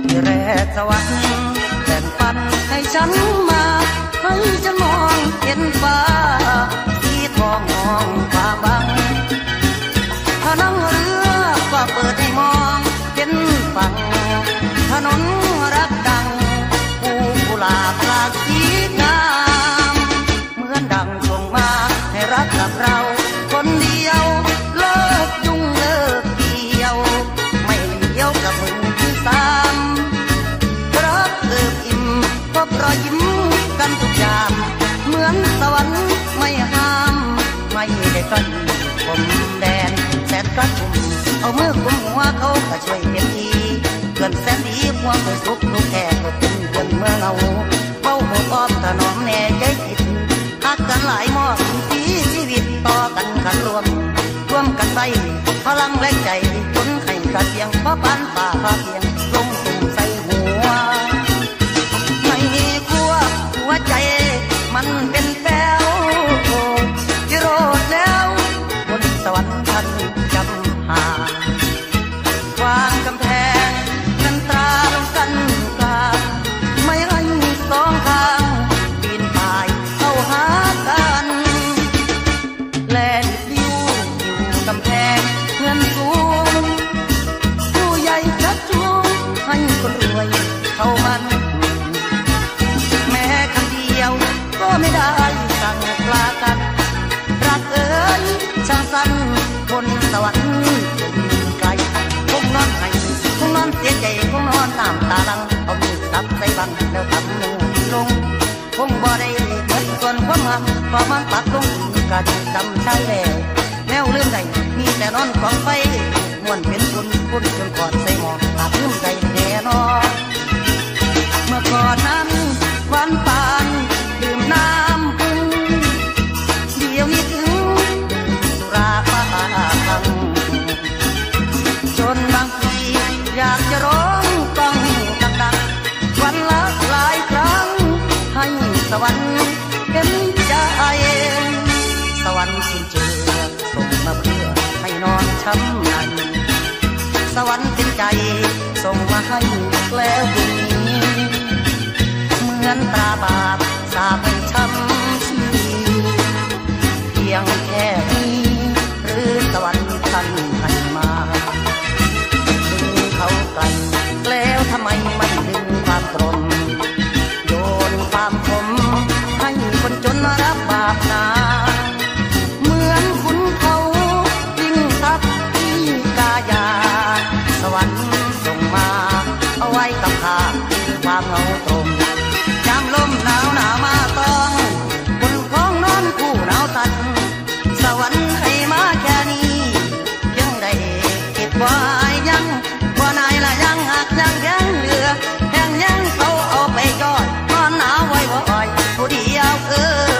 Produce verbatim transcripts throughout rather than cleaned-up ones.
ที่แรกสวรรค์แบ่งปันให้ฉันมาให้ฉันมองเห็นฟ้าสีทองมองความหวังถ้านั่งเรือก็เปิดให้มองเห็นฝั่งถนนรักดังภูกุหลาบหลากสีงามเหมือนดังส่งมาให้รักกับเราคนเดียวเลิกยุ่งเลิกเกี่ยวไม่เลี้ยวกับมึงที่สามรักเอิบอิ่มพบรอยยิ้มกันทุกอย่างเหมือนสวรรค์ไม่ห้ามไม่ได้กันผมแดนแสนกระชุ่มเอามือกุมหัวเขาก็ช่วยเต็มทีเกินแสนดีความเคยสุขทุกแก่ก็เป็นเกินเมื่อเงาเฝ้าหมดอ้อมถนอมแน่ใจคิดหักกันหลายมอบปีชีวิตต่อกันขันรวมร่วมกันไปพลังแรงใจจนให้กระเสียงเพราะปานป่าพาเพียงลงตุ่มใส่หัวไม่มีกลัวหัวใจมันเป็นแป้วที่โรดแล้วบนสวรรค์ท่านจำหาวางกำแพงกันตราลงกันกลางไม่ให้สองข้างปีนป่ายเข้าหากันแลนดิวอยู่กำแพงเงินสูงผู้ใหญ่ชักจูงให้คนรวยเข้ามันแม้คำเดียวก็ไม่ได้สั่งลากันรักเอ๋ยช่างสั้นบนสวรรค์ไกลคงนอนให้คงนอนเสียใจคงนอนน้ำตาลังเอามือซับใส่บังแล้วทำมือลงคงบ่ได้เหมือนส่วนความหักพอมันปักลงกระจำใช้แล้วแนวลืมใดมีแต่นอนกองไฟม่วนเป็นคุณคุณจนกอดใส่หมอนหากลืมใจแน่นอนเมื่อก่อนนั้นวันปานดื่มน้ำพึ่งเดี๋ยวนี้ถึงสุราปาพังจนบางทีอยากจะร้องต้องดังๆวันละหลายครั้งให้สวรรค์เห็นใจสวรรค์สิ้นเจือส่งมาเพื่อให้นอนช้ำในสวรรค์เป็นใจส่งมาให้แล้วตรงนี้เหมือนตราบาปสาปให้ช้ำชีเพียงแค่นี้หรือสวรรค์ท่านให้มาดึงเขาไกลแล้วทำไมไม่ดึงความตรงโยนความขมให้คนจนรับบาปนาเหมือนคุณเขายิ่งทับที่กายาสวรรค์ส่งมาเอาไว้กับข้าความเหงาตรงยามลมหนาวหนาวมาต้องบนของนอนคู่หนาวตันสวรรค์ให้มาแค่นี้ยังได้เก็บไว้ยังว่านายละยังหักยังยังเหลือแห้งยังเขาเอาไปจอดนอนหนาวไว้บ่อยผู้เดียวเออ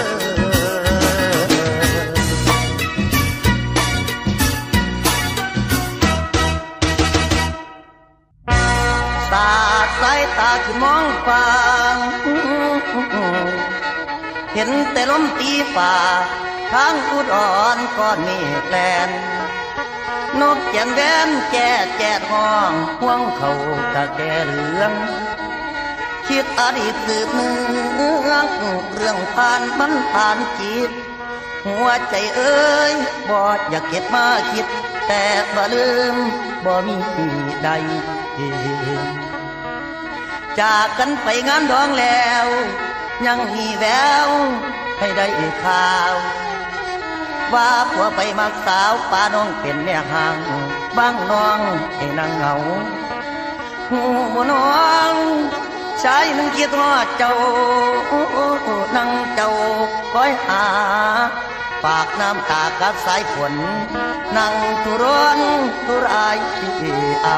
สาดสายตาที่มองฟังเห็นแต่ลมตีฝ่าทางอุดอ่อนก้อนเมฆแลนนกแจ่มแดนแก่แก่ห้องห่วงเขาตะแก่เหลืองคิดอดีตสืบเนื้องเรื่องผ่านมันผ่านจิตหัวใจเอ้ยบ่อยากเก็บมาคิดแต่บ่ลืมบ่มีใดจากกันไปงานดองแล้วยังมีแววให้ได้ข่าวว่าผัวไปมักสาวป้าน้องเป็นแม่ห่างบ้างน้องให้นางเหงาหูบ่น้องชายหนึ่งคิดว่าเจ้านั่งเจ้าคอยหาปากน้ำตากับสายฝนนั่งทุรนทุรายเอา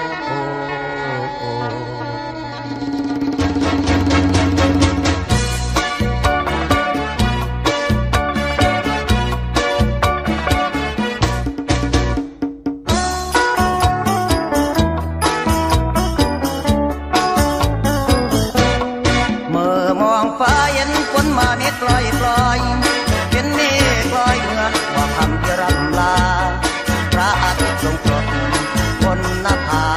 มาเม็ดลอยลอยเห็นเมฆลอยเหมือนว่าคำที่รำลาพระอาทิตย์ทรงกรดบนหน้าผา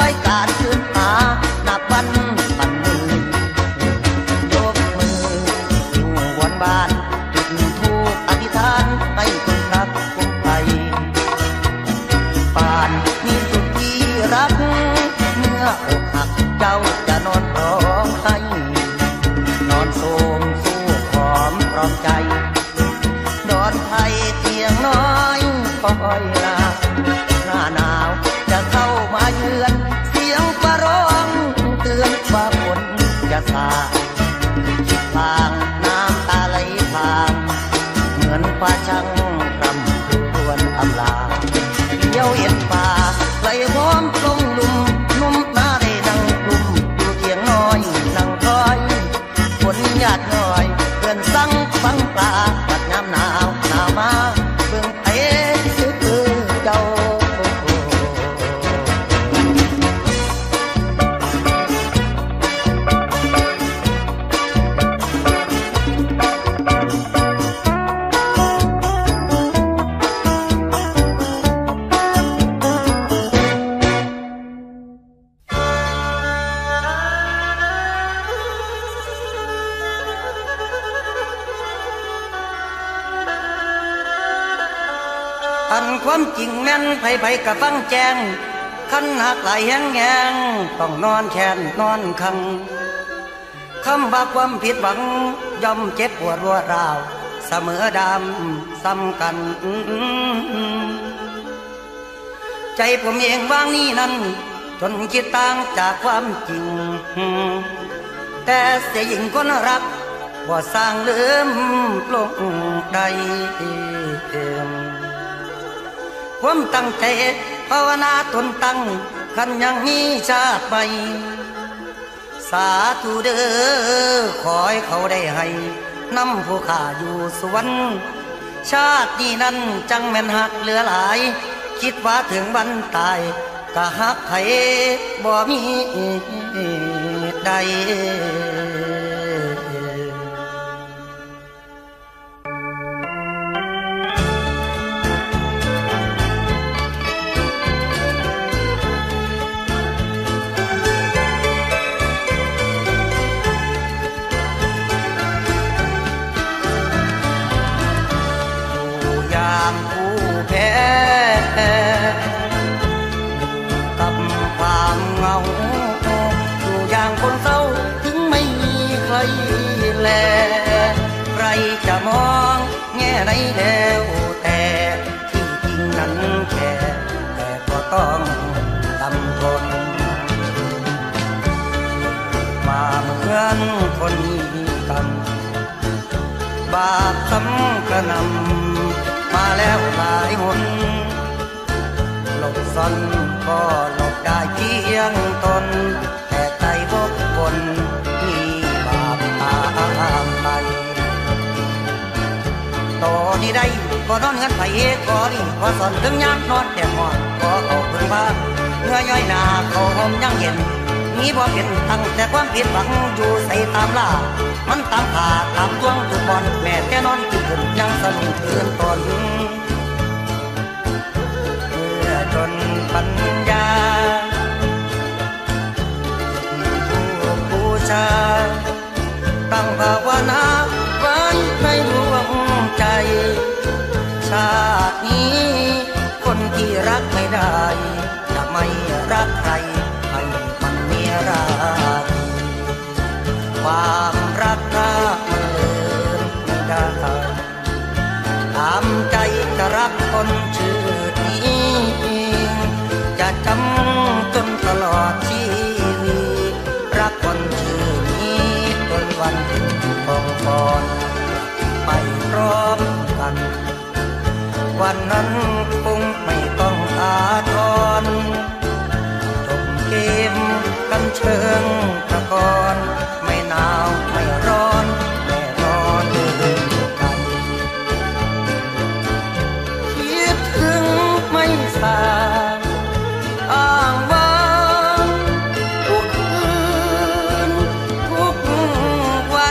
อยการขึ้นมานับวันปันมือยกมืออยู่วันบ้านจุดทูปอธิษฐานให้คนรักคงไปป่านมีสุดที่รักเมื่ออกหักเจ้าจะนอนร้องไห้นอนโศมสู้หอมพร้อมใจนอนไทยเตียงน้อยคอยลาหน้าหนาวจะเข้ามาเยือนเสียงฟ้าร้องเตือนว่าฝนจะสาดคิดทางน้ำตาไหลทางเหมือนฟ้าช่างรำครวญอำลาเดี๋ยวเห็นป่าไหลล้อมลงลุ่มนุ่มหน้าได้นั่งกลุ่มอยู่เตียงน้อยนั่งคอยฝนหยาดน้อยเพื่อนสั่งฟังปลาปัดน้ำหนาวหนาวมาเบิ่งเตะซื้อเจ้าอันความจริงแม่นไผไผกะฟังแจ้งคันหักไหลแห้งแงงต้องนอนแคนนอนคังคำว่าความผิดหวังย่อมเจ็บปวดรัวราวเสมอดำซ้ำกันใจผมเองวางนี้นั้นจนคิดต่างจากความจริงแต่เสียยิ่งคนรักบ่สร้างลืมลงใดความตั้งใจภาวนาตนตั้งคันยังมีชาติไปสาธุเด้อขอให้เขาได้ให้นำผู้ข้าอยู่สวรรค์ชาตินี้นั้นจังแม่นหักเหลือหลายคิดว่าถึงวันตายก็หักไผบ่มีใดกับความเหงาอยู่อย่างคนเศร้าถึงไม่มีใครแลใครจะมองแง่ไหนแล้วแต่ที่จริงนั้นแค่แต่ก็ต้องจำทนมาเหมือนคนมีกันบาปซ้ำกระนำมาแล้วหลายหนหลบซ่อนก็หลบได้เพียงตนแต่ใจพบคนมีบาปตามไปต่อนี้ได้ก็นอนเงินไปก็รีบก็สอนถึงยามนอนแต่หอดก็เอาเพิ่งบ้าเงื่อย่อยหนาเขาหอมยังเห็นนี้บ่เป็นตั้งแต่ความผิดหวังอยู่ใส่ตามล่ามันตามขาตามดวงทุกบอนแม่แค่นอนตื่นยังสนุกตื่นตนเมื่อจนปัญญาผู้บูชาตั้งภาวนาไว้ในดวงใจชาตินี้คนที่รักไม่ได้จะไม่รักใครให้มันมีรักความรักถ้ามันเลินไม่ได้ตามใจจะรักคนชื่อนี้จะจำจนตลอดชีวิตรักคนชื่อนี้จนวันทองพรไปพร้อมกันวันนั้นคงไม่ต้องอาทรจบเกมกันเชิงตะกอนไม่หนาวไม่ร้อนแน่นอนเลยกันคิดถึงไม่สางอ้างว้างทุกคืนทุกวัน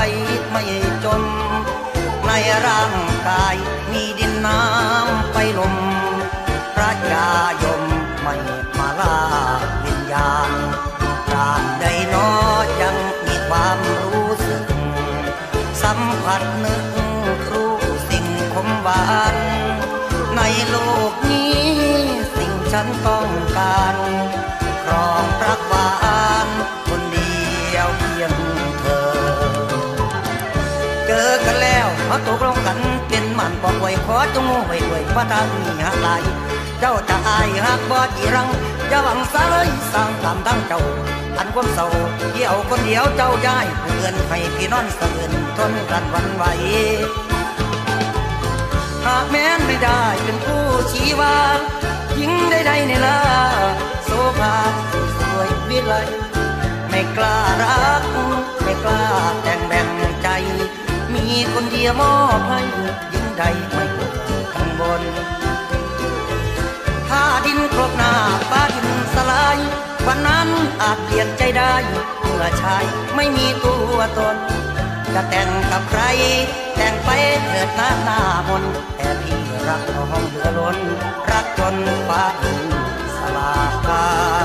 ว้ไม่จมในร่างกายมีดินน้ำไฟลมพระยายมไม่มาลาวิญญาณตราบใดน้อยังมีความรู้สึกสัมผัสนึกรู้สิ่งคมหวานในโลกนี้สิ่งฉันต้องการครองรักหวานคนเดียวเพียงเธอเจอกันแล้วมาตกลงกันเป็นมันบอกไว้ขอจงไว้ไว้ว่าทางนี้หักไหลเจ้าจะอายหักบ่จีรังอย่าหวังซะเลยสร้างตามตั้งเจ้าอันความเศร้าเกี่ยวคนเดียวเจ้าย้ายเพื่อนให้พี่นอนสะเอื่นทนกันวันไหวหากแม้นไม่ได้เป็นผู้ชี้ว่าหญิงใดๆในลาโสภาสวยวิไลไม่กล้ารักไม่กล้าแต่งแบ่งใจมีคนเดียวมอบให้หญิงใดไม่ข้างบนถ้าดินครบหน้าฟ้าดินสลายวันนั้นอาจเปลี่ยนใจได้เมื่อชายไม่มีตัวตนจะแต่งกับใครแต่งไปเถิดหน้าหน้ามนแต่พี่รักน้องเหลือล้นรักจนฟ้าดินสลาย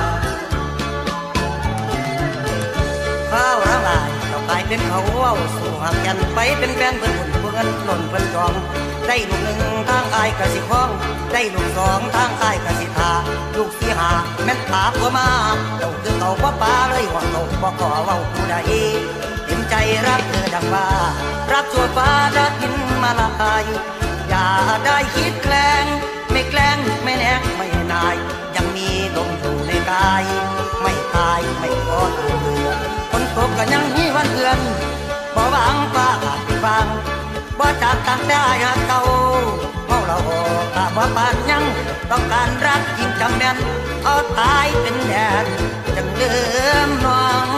ข้าวร่างลายต่อไปเป็นเขาเอาสู่หักกันไปเป็นแฟนเพื่อนหุ่นเพื่อนหล่นเพื่อนจองได้ลูกหนึ่งทางอายกะสิพ้องได้ลูกสองทางอายกะสิทาลูกสี่หาแม่นถามก็มาเจ้าคือเต่าว่าป้าเลยว่าเต่าบ่ก่อเว้าผู้ใดเต็มใจรักเธอดังว่ารักชั่วฟ้ารักดินมาลายอย่าได้คิดแกล้งไม่แกล้งไม่แนกไม่นายยังมีลมอยู่ในกายไม่ตายไม่กอดเรือคนตกก็ยังมีวันเดือนบ่วางฟ้าอาจบางบ่จากกันได้หากเก่าเมาเราตาบ่ปานยังต้องการรักยิ่งจำแม่นเอาตายเป็นแดนจังลืมน้อง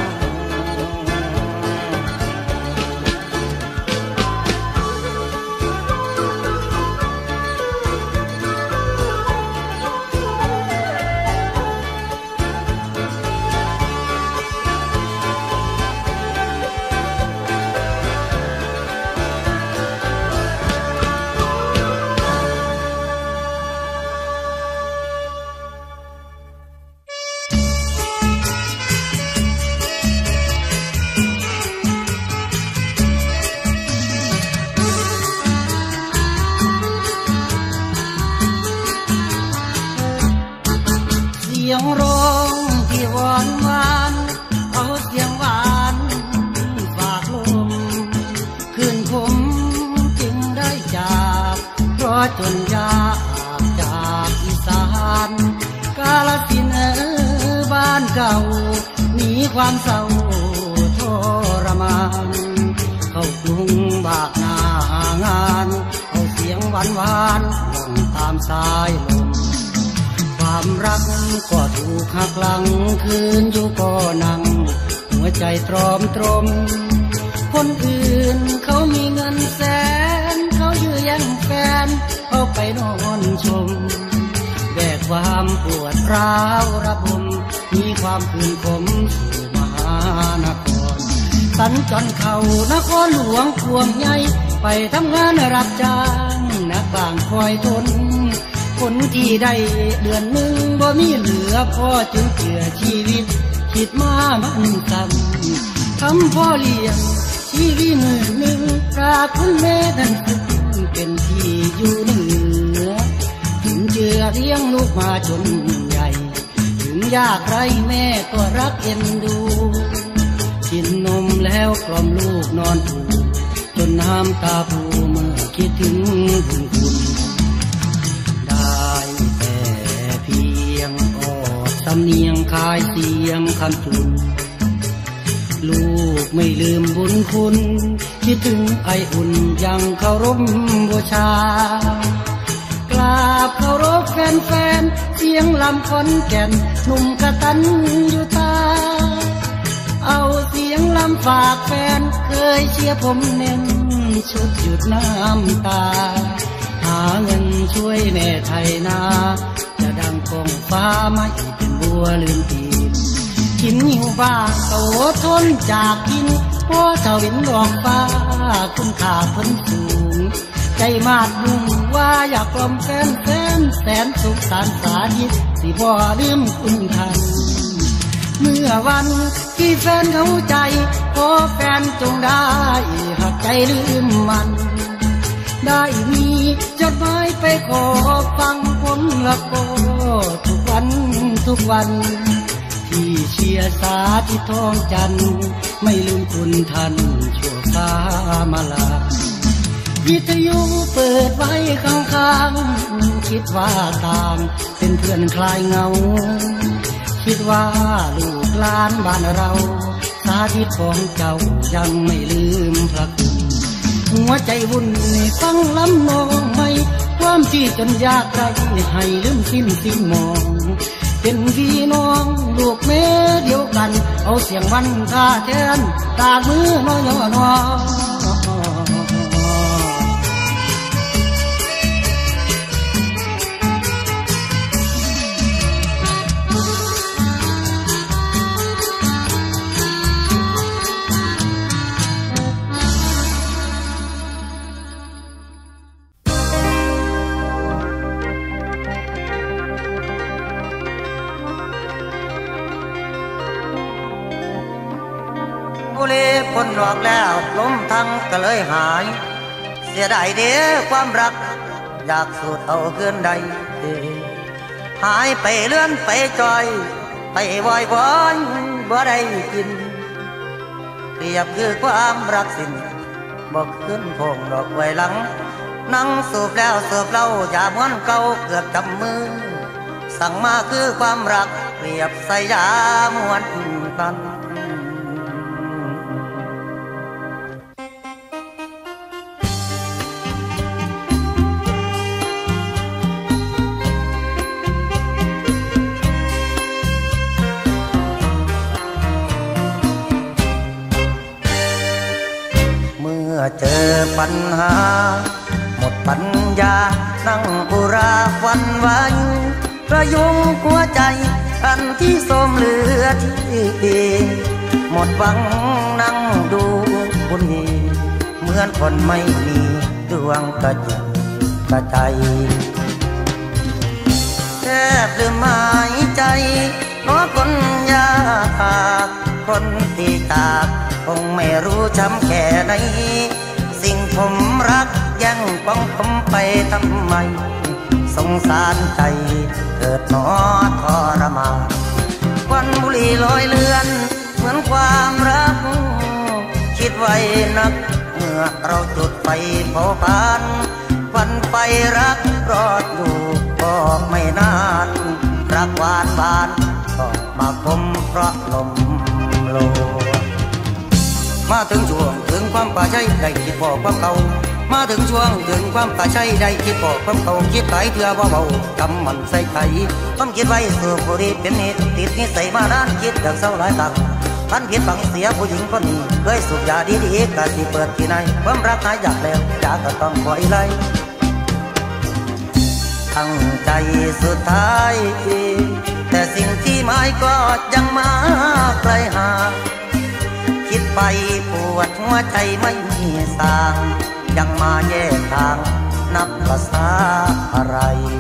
เสียงร้องที่หวานหวานเอาเสียงหวานฝากลมคืนคมจึงได้จากเพราะจนยากจากอีสานกาฬสินธุ์บ้านเก่ามีความเศร้าทรมานเข้ากรุงบากหน้างานเอาเสียงหวานหวานลงตามสายลมความรักก็ถูกหักหลังคืนอยู่ก็นั่งหัวใจตรอมตรมคนอื่นเขามีเงินแสนเขายื้อแย่งแฟนเอาไปนอนชมแบกความปวดร้าวระบมมีความคืนคมสู่มหานครสัญจรเข้านครหลวงพวงใหญ่ไปทำงานรับจ้างนักบางคอยทนคนที่ได้เดือนหนึ่งบ่มีเหลือพอจึงเจือชีวิตคิดมามันกันทำพ่อเลี้ยงชีวิตมือหนึ่งปราคุณแม่ท่านเป็นที่อยู่เหนือถึงเจือเลี้ยงลูกมาจนใหญ่ถึงยากไรแม่ก็รักเอ็นดูกินนมแล้วกล่อมลูกนอนผูจนน้ำตาพูเมื่อคิดถึงบุญคุณแต่เพียงออกสำเนียงคายเสียงคำจุนลูกไม่ลืมบุญคุณคิดถึงไออุ่นยังเคารพบูชากราบเคารพแฟนๆเสียงลำคนแก่นหนุ่มกตัญญูตาเอาเสียงลำฝากแฟนเคยเชียร์ผมเน้นชุดหยุดน้ำตาหาเงินช่วยแม่ไทยนาจะดังกองฟ้าไม่เป็นบัวลืมตีนกินหิวบ้าโตทนจากกินพอเจ้าเห็นดอกฟ้าคุณค่าเพิ่นสูงใจมาดมุ่งว่าอยากกล่อมแฟนแฟนแสนสุขสารสาธิตสิบ่ลืมคุณท่านเมื่อวันที่แฟนเข้าใจขอแฟนจงได้หักใจลืมมันได้มีจดหมายไปขอฟังผมละก็ทุกวันทุกวันที่เชียร์สาที่ท้องจันไม่ลืมคุณท่านชั่วฟ้ามาลาวิทยุเปิดไว้ข้างๆคิดว่าตามเป็นเพื่อนคลายเงาคิดว่าลูกหลานบ้านเราสาธิตของเจ้ายังไม่ลืมพระคุณหัวใจวุ่นฟังลำนองไม่ความที่จนยากไรให้ลืมสิ้นสิ้นมองเป็นพี่น้องลูกแม่เดียวกันเอาเสียงวันท่าแทนตามือน้อยน้อยพ้นหลอกแล้วล้มทั้งก็เลยหายเสียดายเด้อความรักอยากสูดเอาคืนใดหายไปเลื่อนไปจอยไปวอยวอนบ่ได้กินเปรียบคือความรักสิ้นบอกขึ้นพงดอกไว้หลังนั่งสูบแล้วสูบเล่าอย่าม้วนเก่าเกือบจำมือสั่งมาคือความรักเปรียบใส่ยาม้วนกันเจอปัญหาหมดปัญญานั่งอุราฟันไว้ประยุงหัวใจอันที่โทรมเหลือที่หมดหวังนั่งดูบุญมีเหมือนคนไม่มีดวงกระจิตกระใจแทบลืมหายใจเพราะคนยากคนที่จากคงไม่รู้ช้ำแค่ไหนสิ่งผมรักยังป้องผมไปทำไมสงสารใจเกิดหนอทรมานควันบุหรี่ลอยเลือนเหมือนความรักคิดไว้นักเมื่อเราจุดไฟเผาผลาญควันไฟรักรอดอยู่ก็ไม่นานรักหวานบานก็มาคมเพราะลมโลมาถึงช่วงถึงความป่าใจได้คิดพอความเก่ามาถึงช่วงถึงความป่าใจได้คิดพอความเก่าคิดไถเพื่อเบาๆกำมันใส่ไข่ต้องคิดไว้สูบบุหรี่เป็นนิดติดนิสัยมานานคิดอย่างเศร้าหลายตักท่านผิดฝังเสียผู้หญิงคนนี้เคยสูบยาดีๆกะสิเปิดที่ไหนความรักหายอยากแล้วอยากก็ต้องปล่อยไหลตั้งใจสุดท้ายแต่สิ่งที่หมายก็ยังมาไกลห่างคิดไปปวดหัวใจไม่มีสางยังมาแยกทางนับภาษาอะไร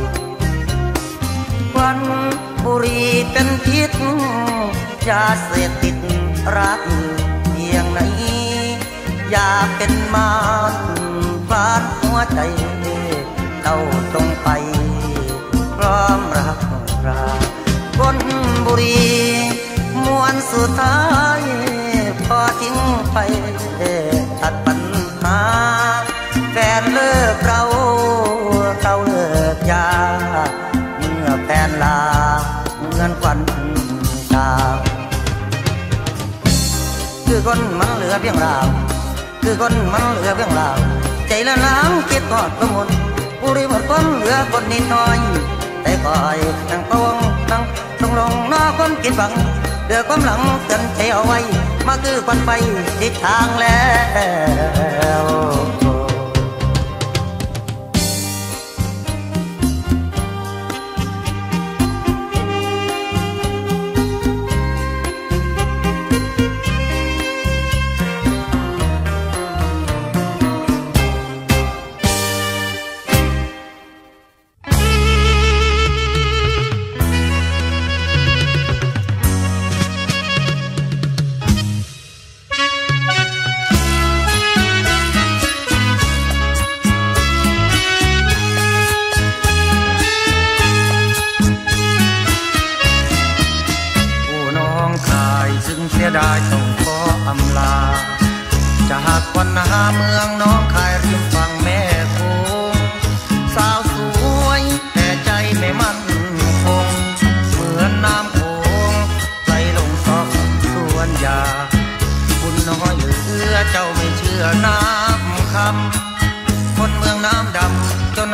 ควันบุหรี่เป็นพิษยาเสพติดรักเพียงไหนอยากเป็นมารฟาดหัวใจเจ้าจงไปพร้อมรักราควันบุหรี่มวนสุดท้ายพอทิ้งไปตัดปัญหาแฟนเลิกเราเราเลิกยาเมื่อแฟนลาเหมือนควันตาคือคนมันเหลือเพียงราวคือคนมันเหลือเพียงราวใจละล้างคิดทอดประมุนบุหรี่หมดคนเหลือคนนิดหน่อยแต่คอยนั่งตวงนั่งตรงลงหน้าคนคิดบังเดือความหลังเตือนใจเอาไว้มาคือควันไฟทิศทางแล้ว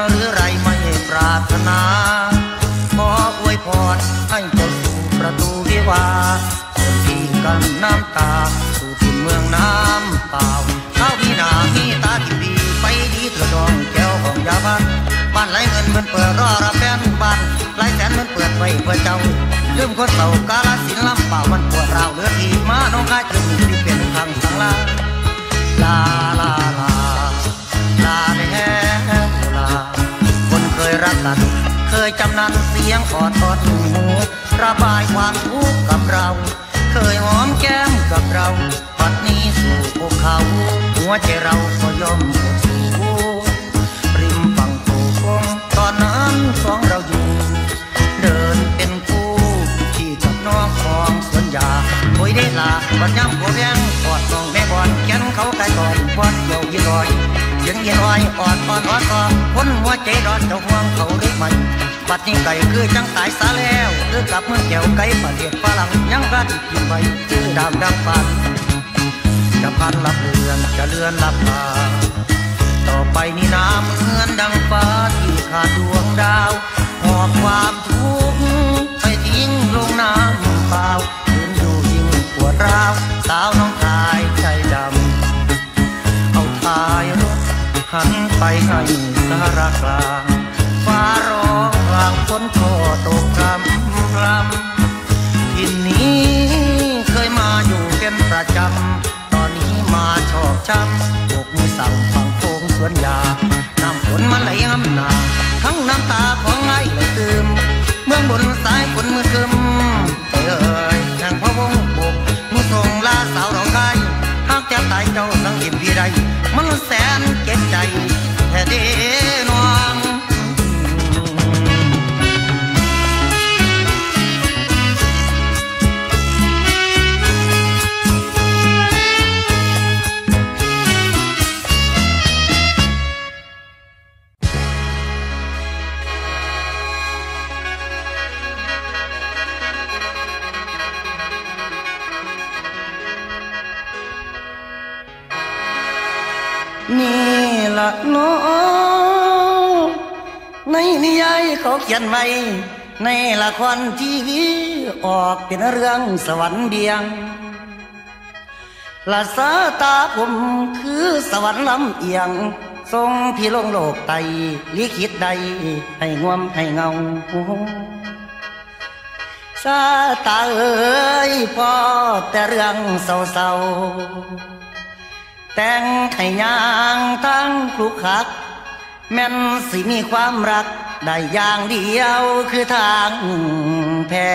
หรือไรไม่ปรารถนาขออวยพรให้เจ้าสู่ประตูวิวาคนที่กันน้ำตาสู่ถิ่นเมืองน้ำเปล่าข้าวพี่นามีตาที่ดีไปดีเถิดดองแก้วของยาบ้านบ้านไหลเงินมันเปิดรอรับแฟนบ้านไหลแสนมันเปิดไว้เพื่อเจ้าลืมคนเศร้ากาลสินลำเปล่ามันปวดร้าวเหลือที่มาน้องกายจึงที่เป็นทางสังลาลาลาลาลาแน่ลาคนเคยรักกันเคยจำนันเสียงออดออดหูระบายความทุกข์กับเราเคยหอมแก้มกับเราปัดนี้สู่ภูเขาหัวใจเราก็ยอมหมดสู่ริมฝั่งโขงตอนนั้นสองเราอยู่เดินเป็นคู่ที่กับน้องของสวนยาโอยได้ลาบัดย้ำหัวแดงกอดน้องแม่บอลแขนเขาไกลก่อนบอลเกี่ยวยีรอยเสียงยีรอยอ่อนอ่อนอ่อนอ่อนคนหัวใจดอนเจ้าห่วงเขาหรือไม่บัดนี้ไก่คือจังตายซาแล้วหรือกับเมืองแก้วไก่ประเทศฝรั่งยังรัดกินไปชื่อดามดังปันจะพันลับเลือนจะเลือนลับตาต่อไปนี่น้ำเหมือนดังฟ้าที่ขาดดวงดาวหอบความทุกข์ไปทิ้งลงน้ำเปล่ายืนอยู่ยิ่งปวดร้าวสาวน้องชายใจดำเอาท้ายรถหันไปให้สารกลางฟ้าร้องกลางฝนก็ตกพรำพรำทินนี้เคยมาอยู่เป็นประจำตอนนี้มาชอบช้ำอกมือสั่งฟังโค้งสวนยาน้ำฝนมาไหลน้ำหนาทั้งน้ำตาของไอ้ไหลซึมเมืองบนสายฝนมืดครึมเอ่ยแห่งพระวงบกมือส่งลาสาวร้องไห้หากจะตายเจ้าสังเกตพี่ใดมันแสนเจ็บใจแท้เด้น้องนี่ละน้องในนิยายเขาเขียนไว้ในละครทีวีออกเป็นเรื่องสวรรค์เบียงละสาตาผมคือสวรรค์ลำเอียงทรงพี่ลงโลกไตลิขิตใดให้งวมให้เงาสาตาเอ้ยพอแต่เรื่องเศร้าแต่งให้ยางทั้งคลุกคลักแม่นสิมีความรักได้อย่างเดียวคือทางแพ้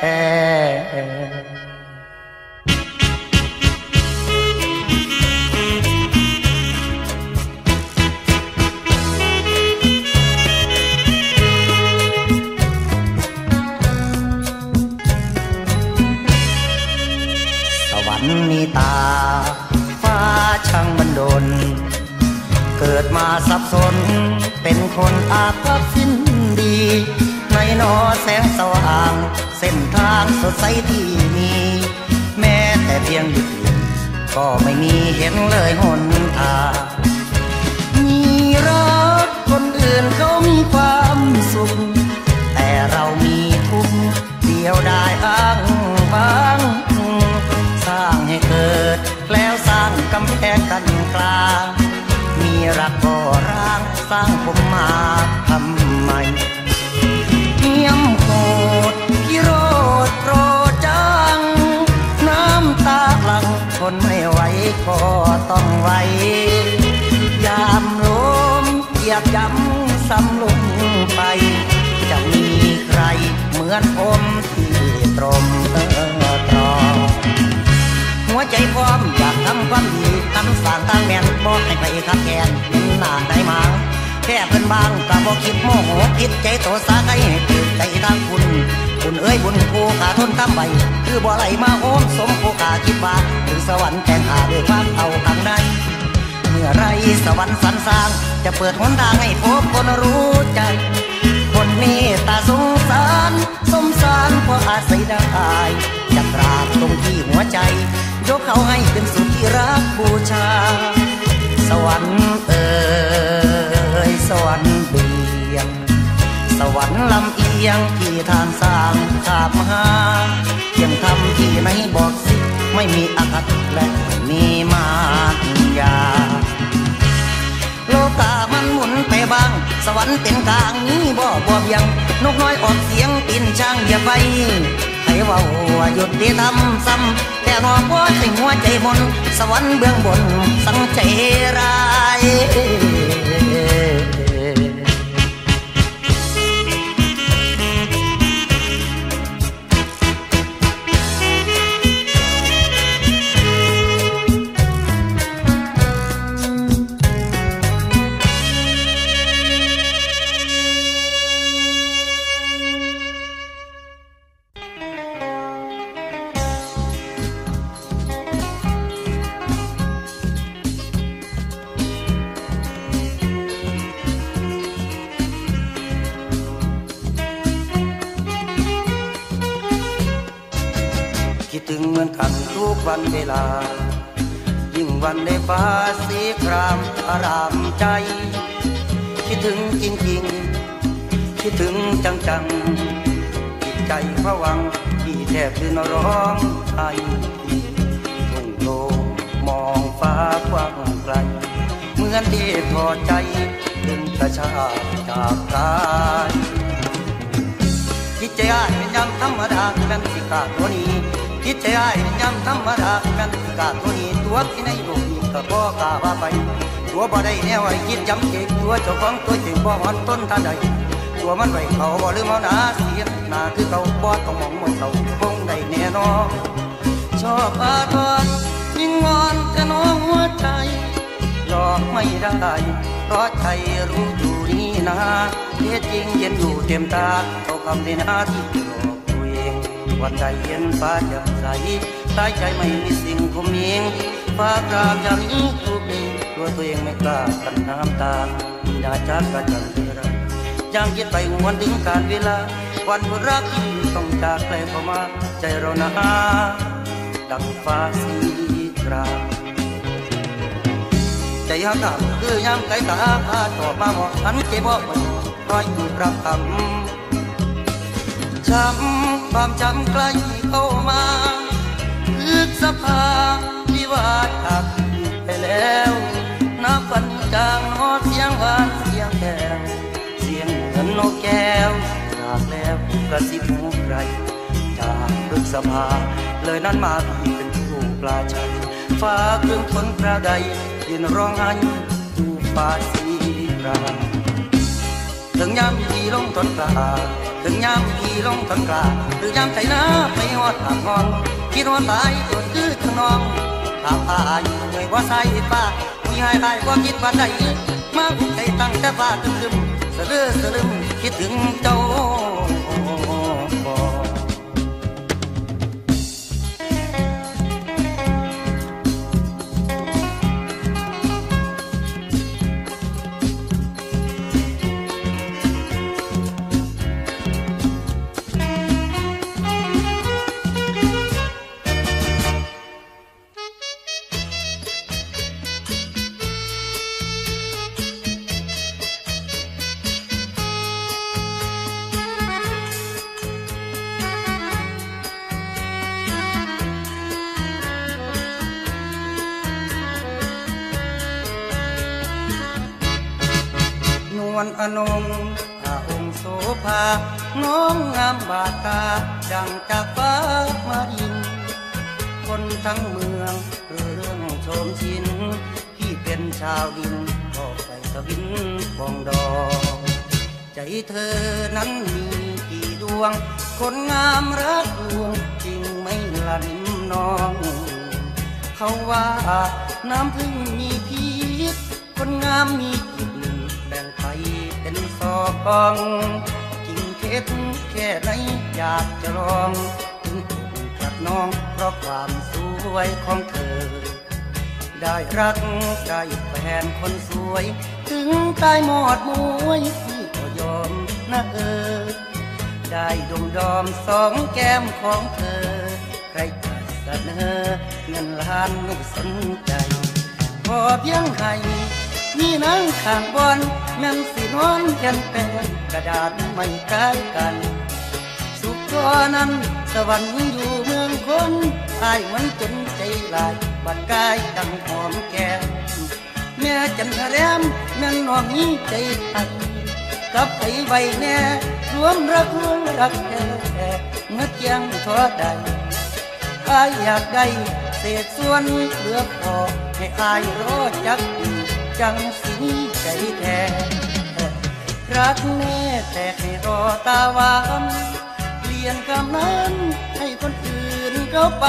สวรรค์มีตาช่างบันดลเกิดมาสับสนเป็นคนอาภัพสิ้นดีในนอแสงสว่างเส้นทางสดใสที่มีแม้แต่เพียงหยุดก็ไม่มีเห็นเลยหนทางมีรักคนอื่นเขามีความสุขแต่เรามีทุกข์เดียวได้อ้างบางสร้างให้เกิดแล้วสร้างกำแพงกันกลางมีรักก็ร้างสร้างผมมาทำไมเยี่ยมโหดพิโรธโปรดจังน้ำตาหลั่งคนไม่ไหวก็ต้องไหวยามลมเหยียบย้ำซ้ำลงไปจะมีใครเหมือนผมที่ตรมเออตรอหัวใจพร้อมอยากทำความดีทำสร้างตั้งแม่นบอกให้ไปขับแกนเห็นหน้าได้มาแค่เพิ่นบางก็บอกคิดโมโหคิดใจโตสาใครให้ตื่นใจทางคุณคุณเอ้ยบุญผู้ขาทนทำใบคือบ่ไหลมาโอมสมผู้ขาคิดว่าถึงสวรรค์แต่งหาด้วยความเอาข้างในเมื่อไรสวรรค์สรรสร้างจะเปิดหนทางให้พบคนรู้ใจคนเมตตาสงสารสมสารเพราะอาศัยได้จะกราบตรงที่หัวใจยกเขาให้เป็นสุดที่รักบูชาสวรรค์เอ่ยสวรรค์ดีสียงที่ทานสร้างขาบมาเยี่ยมทำที่ไหนบอกสิไม่มีอาคติและไม่มีมารยาโลกามันหมุนไปบ้างสวรรค์เป็นกลางนี้บ่บ่เบียงนกน้อยออกเสียงปินช่างอย่าไปให้ว่าหยุดที่ทำซ้ำแต่นอกว่าใจหัวใจมนสวรรค์เบื้องบนสังใจร้ายถึงเหมือนกันทุกวันเวลายิ่งวันในฟ้าสีครามอารามใจคิดถึงจริงๆคิดถึงจังๆจิตใจผวังที่แทบจะนร้องไห้ทุ่งโลงมองฟ้ากว้างไกลเหมือนที่ทอดใจดึงกระชากจากกายคิดใจอ้ายเป็นยามธรรมดากันสิกาตัวนี้คิดใจอ้ายเป็นยามธรรมดากันสิกาตัวนี้ตัวที่ในโลกนี้ก็บ่กล้าว่าไปตัวบ่ได้แนวไอ้คิดย้ำเจ็บตัวเจ้าของตัวจริงบ่หอนต้นท่าใดตัวมันไว้เขาบ่ลืมเอาหน้าเสียหน้าคือเขาบ่ต้องมองมันเขาคงได้แน่นอนชอบอาทรยิ่งงอนแต่น้องหัวใจหลอกไม่ได้เพราะใจรู้อยู่นี่นะเท็จจริงเย็นอยู่เต็มตาเขาคำในหน้าที่หลอกตัวเองวันใดเห็นฟ้าแจ่มใสใต้ใจไม่มีสิ่งคุมเองฟ้ากรามอย่างนี้ทุกเองตัวตัวเองไม่กล้ากันน้ำตามีนาจากกันจังเท่าไรยังคิดไปวันถึงการเวลาวันรักที่ต้องจากไกลเข้ามาใจเราหนาดังฟ้าสีครามใจหักกับคือยามไกลตาพาต่อมาบอกอันเจ็บบอกคอยอยู่รับคำช้ำความจำใกล้เข้ามาลึกสะพานที่ว่าหักไปแล้วน้ำฝันจางนอเสียงหวานเสียงแก้วเสียงเหมือนนกแก้วจากแล้วกระซิบหูใครจากลึกสะพานเลยนั้นมาพี่เป็นผู้ปลาชัยฟ้าเครื่องทนกระไดยืนร้องไห้อยู่ฟ้าสีครามถึงยามพี่ลงทนกล้าถึงยามพี่ลงทนกล้าหรือยามไถนาไปหอดทางงอนคิดว่าตายตัวคือทางน้องถามอายเหนื่อยว่าใส่ฟ้ามีหายหายว่าคิดว่าใดมาบุกใจตั้งแต่ฟ้าตึมตึมสะดือสะลึมคิดถึงเจ้าบ่วันอนงอาองค์โสภาน้องงามบาตาดังจากฟ้ามาดินคนทั้งเมืองเรื่องชมชินที่เป็นชาวดินก็ไปสวินปองดองใจเธอนั้นมีกี่ดวงคนงามรักดวงจริงไม่ลันน้องเขาว่าน้ำพึ่งมีพิษคนงามมีจิตแบ่งไปเป็นสองจริงเท็จแค่ไหนอยากจะลองถึงกับน้องเพราะความสวยของเธอได้รักได้แฟนคนสวยถึงตายหมดมวยพี่ก็ยอมนะเออได้ดมดอมสองแก้มของเธอใครจะเสนอเงินล้านไม่สนใจพอเพียงให้มีนางข้างบนแม่นสินอนแก่นแปนกระดาษไม่ใกล้กันสุขตัวนั้นสวรรค์อยู่เมืองคนอายมันจนใจลายบัดกายดังหอมแก้มแม่จันทร์แรมแม่นน้องนี้ใจไทยกับไผไว้แน่รวมรักรวมรักแท้เมื่อเที่ยงทอดใดอายอยากได้เศษส่วนเหลือพอให้อายรอจักจังสิใจแท้รักแน่แต่ให้รอตาหวานเปลี่ยนคำนั้นให้คนอื่นเข้าไป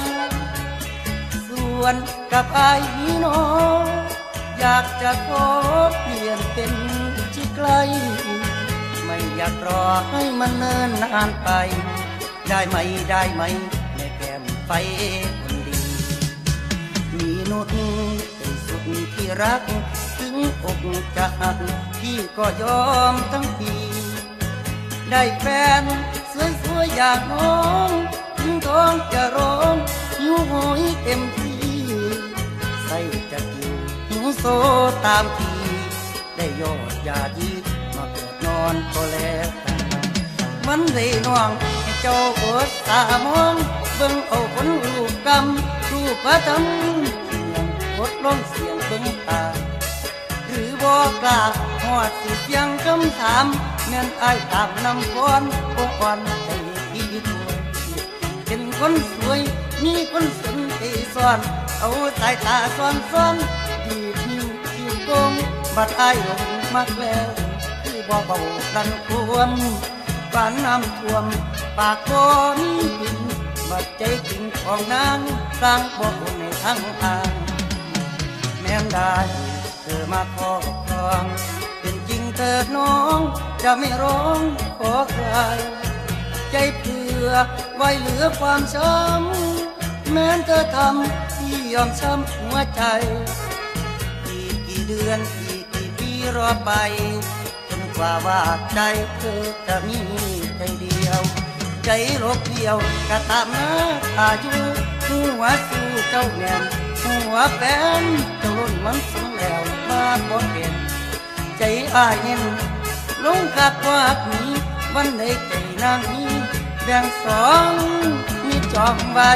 ส่วนกับอายนี้น้องอยากจะขอเปลี่ยนเป็นที่ไกลไม่อยากรอให้มันเนิ่นนานไปได้ไหมได้ไหมแม่แก้มไฟคนดีมีนุชเป็นสุดที่รักถึงอกจะหักพี่ก็ยอมทั้งปีได้แฟนสวยๆอย่างน้องถึงท้องจะร้องหิวโหยเต็มที่ใส่จะอยู่หิวโซตามทีได้ยอดยาดีมาเกิดนอนก็แล้วมันได้น้องให้เจ้าอดตามองเบิ่งเอาคนรูปกำรูปพระธรรมเสียงอดร้องเสียงเบิ่งตาหรือบอกกล้าหอดสิเพียงคำถามแม่นอายตามนำก้อนโอ้อ่อนใจที่ตัวเป็นคนสวยมีคนสนใจซ่อนเอาสายตาซ่อนซ่อนดีดนิ้วคิ้วโกงบัดอายหลงมักแล้วคือบ่เบาดันควมบ้านน้ำท่วมปากบ่มีปิ่นบัดใจจริงของนางสร้างบ่คนในทั้งทางแม่นได้เธอมาครอบครองเป็นจริงเถิดน้องจะไม่ร้องขอใครใจเพื่อไว้เหลือความช้ำแม้นเธอทำที่ยอมช้ำหัวใจอีกกี่เดือนอีกกี่ปีรอไปจนกว่าว่าใจเธอจะมีใจเดียวใจลบเดียวกะตามนะอายุหัวสู้เจ้าแน่นหัวแฟนเจ้าล้นมันสูงแล้วมาบ่เห็นใจอายเห็นลงกักว่านี้วันใดใจนางนี้แบ่งสองมีจองไว้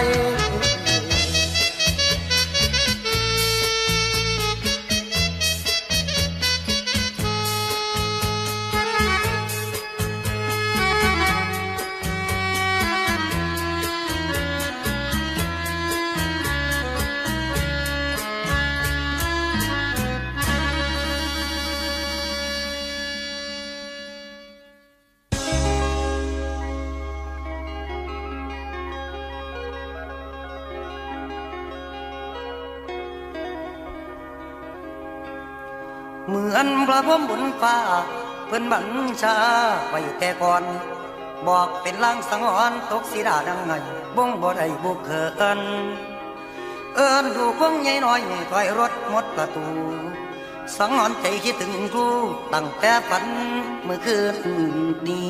เหมือนพระพรหมบนฟ้าเพิ่นบัญชาไว้แต่ก่อนบอกเป็นลางสังหรณ์ตกสีดาดังไงบ่งบ่ได้บุกเขินเอิ้นดูพวงใหญ่น้อยถอยรถหมดประตูสังหรณ์ใจคิดถึงครูตั้งแต่ฝันเมื่อคืนนี้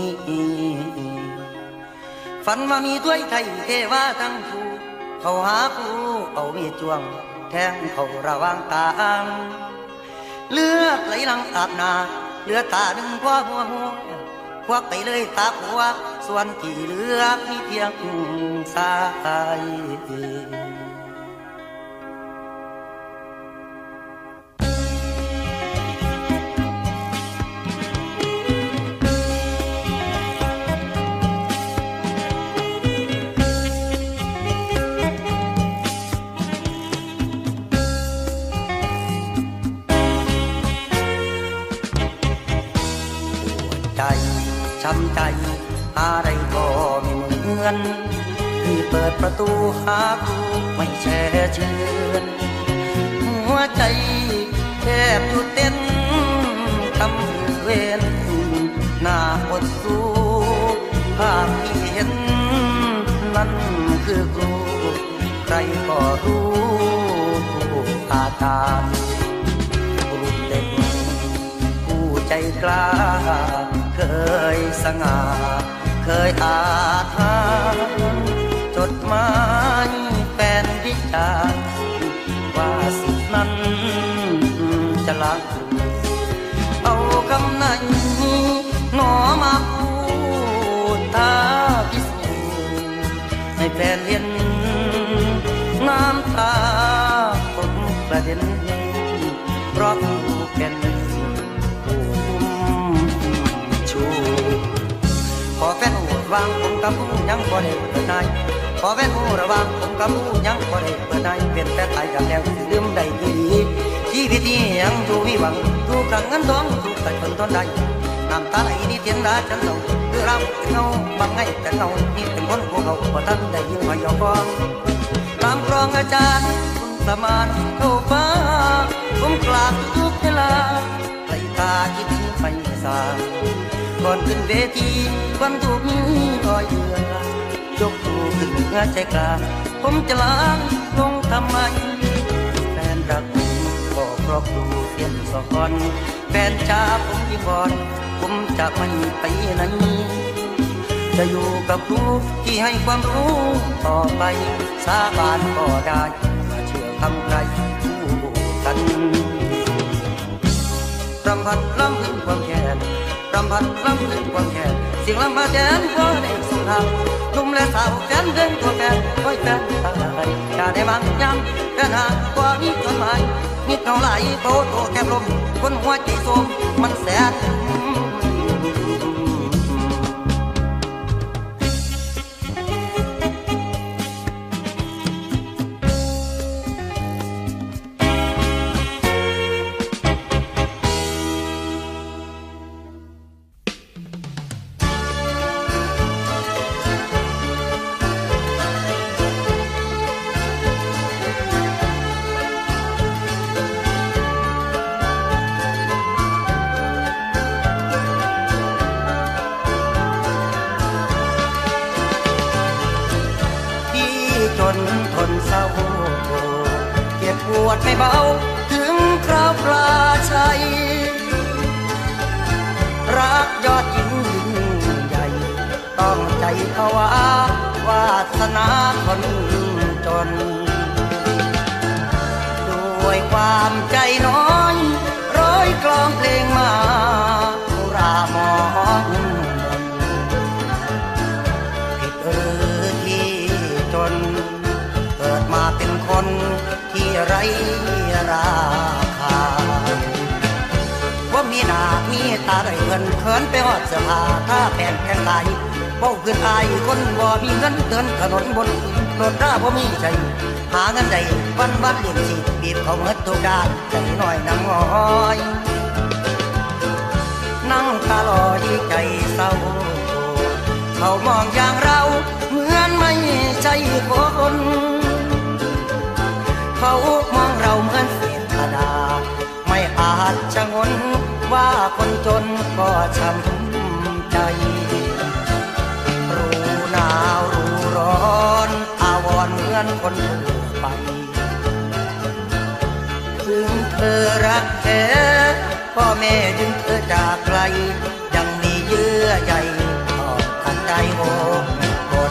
ฝันว่ามีถ้วยไทยเทวาทั้งคู่เขาหาผู้เอามีดจ้วงแทงเขาระหว่างกลางเลือดไหลหลังอาบนาเหลือตาดึงคว้าหัวหัวควักไปเลยตาหัวส่วนที่เหลือมีเพียงสายช้ำใจอะไรก็ไม่เหมือนที่เปิดประตูหาคู่ไม่แช่เชือนหัวใจแทบหยุดเต้นทำเวรหน้าอดสู้ภาพที่เห็นนั้นคือครูใครก็รู้อาการบุรุษเด็กผู้ใจกล้าเคยสง่าเคยอาถรรพ์จดหมายแฟนวิจารณ์ว่าสิทธินั้นจะลักเอาแฟนเห็นน้ำตาผมกระเด็นเพราะผู้เป็นผู้ชูขอแฟนหูระวังผมกับผู้ยังบ่ได้เปิดใจขอแฟนหูระวังผมกับผู้ยังบ่ได้เปิดใจเป็นแต่ตายจากแล้วสิลืมได้ดีชีวิตนี้ยังอยู่มีหวังอยู่กับเงินทองอยู่กับคนทนได้น้ำตาไหลนี่เทียนดาฉันเราคือเราเป็นเงาบางไงแต่เรานี่เป็นคนพวกเขาพอท่านได้ยินพยองฟังตามกรองอาจารย์คุณสมานเข้าฟ้าผมกราบทุกเวลาไหลตาคิดถึงไปสาก่อนขึ้นเวทีวันทุกรอยเยื่อยกมือขึ้นเหนือใจกล้าผมจะล้างลงทำไมแฟนรักผมก็เพราะครูเสียนสอนแฟนจ้าผมยิ่งบอนผมจะไม่ไปไหนจะอยู่กับครูที่ให้ความรู้ต่อไปสาบานก็ได้ถ้าเชื่อคำใครคู่กันรำพันรำพึงความแค้นรำพันรำพึงความแค้นสิ่งลำบากแสนก็ได้สงครามนุ่มและสาวแสนเดินตัวแฟนคอยแฟนตายอย่าได้มันย้ำแฟนหากว่ามีจดหมายมีเท่าไหร่โตโตแคบลมคนหัวใจโสมมันแสนปวดไม่เบาถึงคราวปลาชัยรักยอดหญิงยิ่งใหญ่ต้องใจภาวะวาสนาคนจนด้วยความใจน้อยร้อยกลองเพลงมารา มองผิดหรือที่จนเกิดมาเป็นคนที่ไร้ราคาว่ามีหน้ามีตาไรเงินเขินไปหอดเสื้อผ้าถ้าแผ่นแผ่นลายเบ้าขึ้นอายคนบ่มีเงินเดินถนนบนรถราบ่มีใจหาเงินได้วันวันเลี้ยงชีพบีบเขาเงินทุกด้านใจน้อยนั่งอ้อยนั่งตาลอยใจเศร้าเขามองอย่างเราเหมือนไม่ใช่คนเขามองเราเหมือนเศษกระดาษไม่อาจจะงนว่าคนจนก็ช้ำใจรู้หนาวรู้ร้อนอาวรณ์เหมือนคนทั่วไปถึงเธอรักแท้พ่อแม่ดึงเธอจากไกลยังมีเยื่อใยต่อขัดใจโอ้คน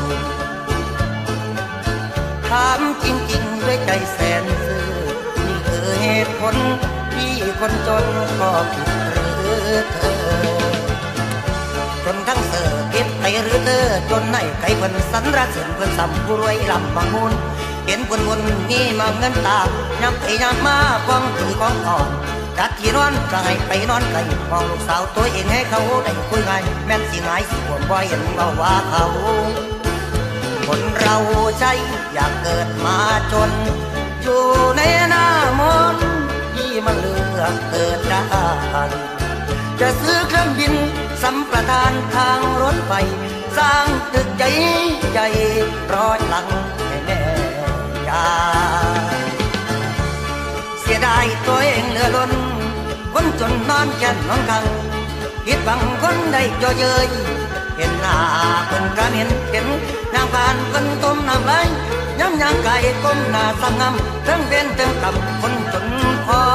ถามจริงๆด้วยใจแสนซื่อนี่คือเหตุผลที่คนจนก็ผิดหรือเธอจนทั้งเสือเก็บไปหรือเธอจนในไก่เพิ่นสันรักเสริญเพิ่นสัมผู้รวยลำบางมูลเห็นคนวนนี่มาเงินตาย้ำไปย้ำมาฟังถือของอ่อนจัดที่นอนก็ให้ไปนอนไกลมองลูกสาวตัวเองให้เขาได้คุยง่ายแม่นสิง่ายสิควรบ่เห็นเบาว่าเขาคนเราใจอยากเกิดมาจนอยู่ในหน้ามนที่มันเลือกเกิดได้จะซื้อเครื่องบินสัมปทานทางรถไฟสร้างตึกใหญ่ใหญ่ร้อยหลังให้แม่ยายเสียดายตัวเองเหลือล้นคนจนนอนแก่นนอนกังคิดบังคนได้จ่อเย้ยเห็นหน้าคนกระเห็นเห็นน้ำการคนต้มน้ำไหลย้ำยางไก่ก้มหน้าสั่งงำเทิงเวียนเทิงต่ำคนจนพอ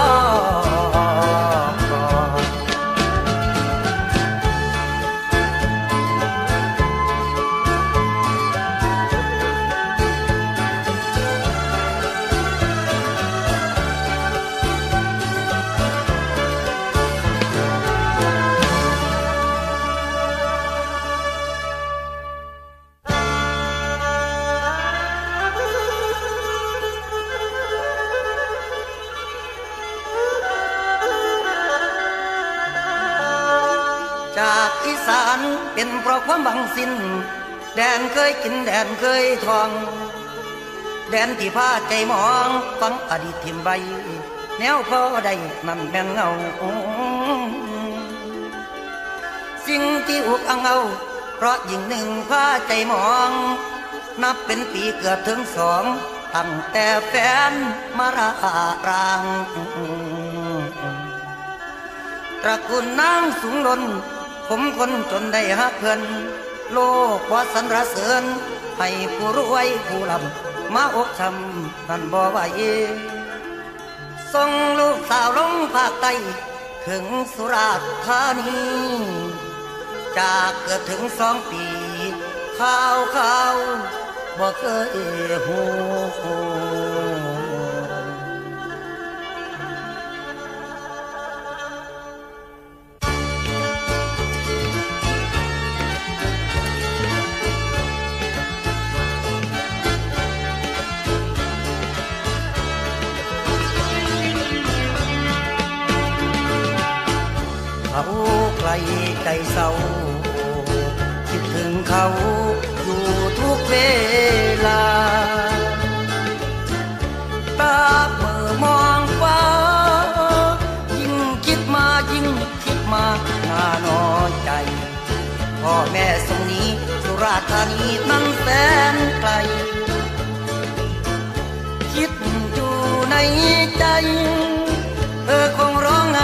สารเป็นเพราะความบังสิ้นแดนเคยกินแดนเคยทองแดนที่พาใจมองฟังอดีตทิมใบแนวพอได้นั่นแม่นเงาสิ่งที่อุกอังเอาเพราะยิ่งหนึ่งพาใจมองนับเป็นปีเกือบถึงสองตั้งแต่แฟนมาราลางตระกูลนางสูงล้นผมคนจนได้ฮักเพื่อนโลกว่าสรรเสริญให้ผู้รวยผู้ลำมาอกช้ำกันบ่ไหวส่งลูกสาวลงภาคใต้ถึงสุราษฎร์ธานีจากเกือบถึงสองปีข่าวข่าวบ่เคยหูเขาใครใจเศร้าคิดถึงเขาอยู่ทุกเวลาตาเมื่อมองฟ้ายิ่งคิดมายิ่งคิดมาน่าน้อยใจพ่อแม่ทรงนี้สุราษฎร์ธานีนั้นแสนไกลคิดอยู่ในใจเธอคงร้องไห้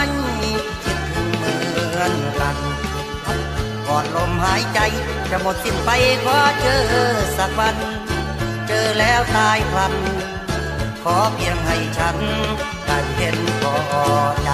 กันก่อนลมหายใจจะหมดสิ้นไปขอเจอสักวันเจอแล้วตายพลันขอเพียงให้ฉันได้เห็นพอใจ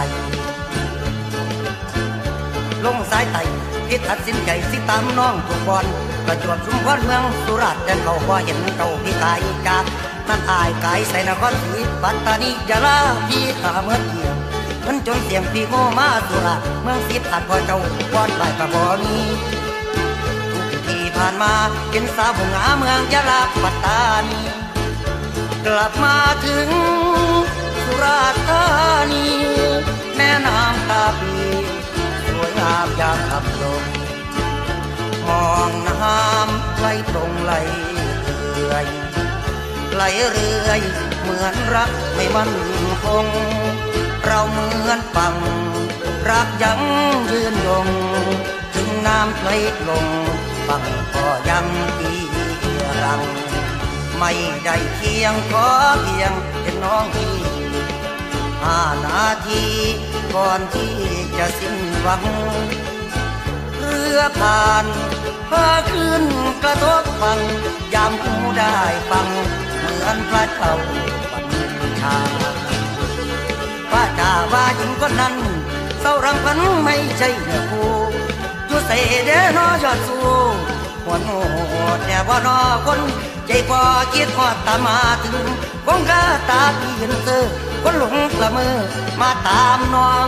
ลงสายไต่พิทัดสินใจสิตามน้องทุกบอลประจวบชุมพรเมืองสุราษฎร์แต่เขาพอเห็นเจ้าพี่กายจากนั่นอายกายใส่นครศรีปัตตานียะลาพี่ขาเมื่อเกี่ยวมันจนเสียงพี่โง่มาสุราษฎร์เมืองสิทธิ์ขาดพอเจ้าป้อนไปกระบอกนี้ทุกที่ผ่านมาเป็นสาวหงาเมืองยะลาปัตตานีกลับมาถึงสุราษฎร์ธานีแม่น้ำตาปีสวยงามยามขับลงมองน้ำไหลตรงไหลเรื่อยไหลเรื่อยเหมือนรักไม่มั่นคงเราเหมือนฝั่งรักยังยืนยงถึงน้ำไหลลงฝั่งก็ยังอีรังไม่ได้เคียงขอเพียงเป็นน้องพี่ห้านาทีก่อนที่จะสิ้นหวังเรือผ่านพาขึ้นกระทบฝั่งยามหูได้ฟังเหมือนพระเจ้าบัญชาว่าจ่าว่าหญิงคนนั้นเศร้ารังพันไม่ใช่เนื้อคู่อยู่ใส่เดนอยอดสู้หัวโน่แต่ว่านอคนใจพอคิดฮอดตามมาถึงคงกาตาพี่เห็นเธอคนหลงละเมอมาตามน้อง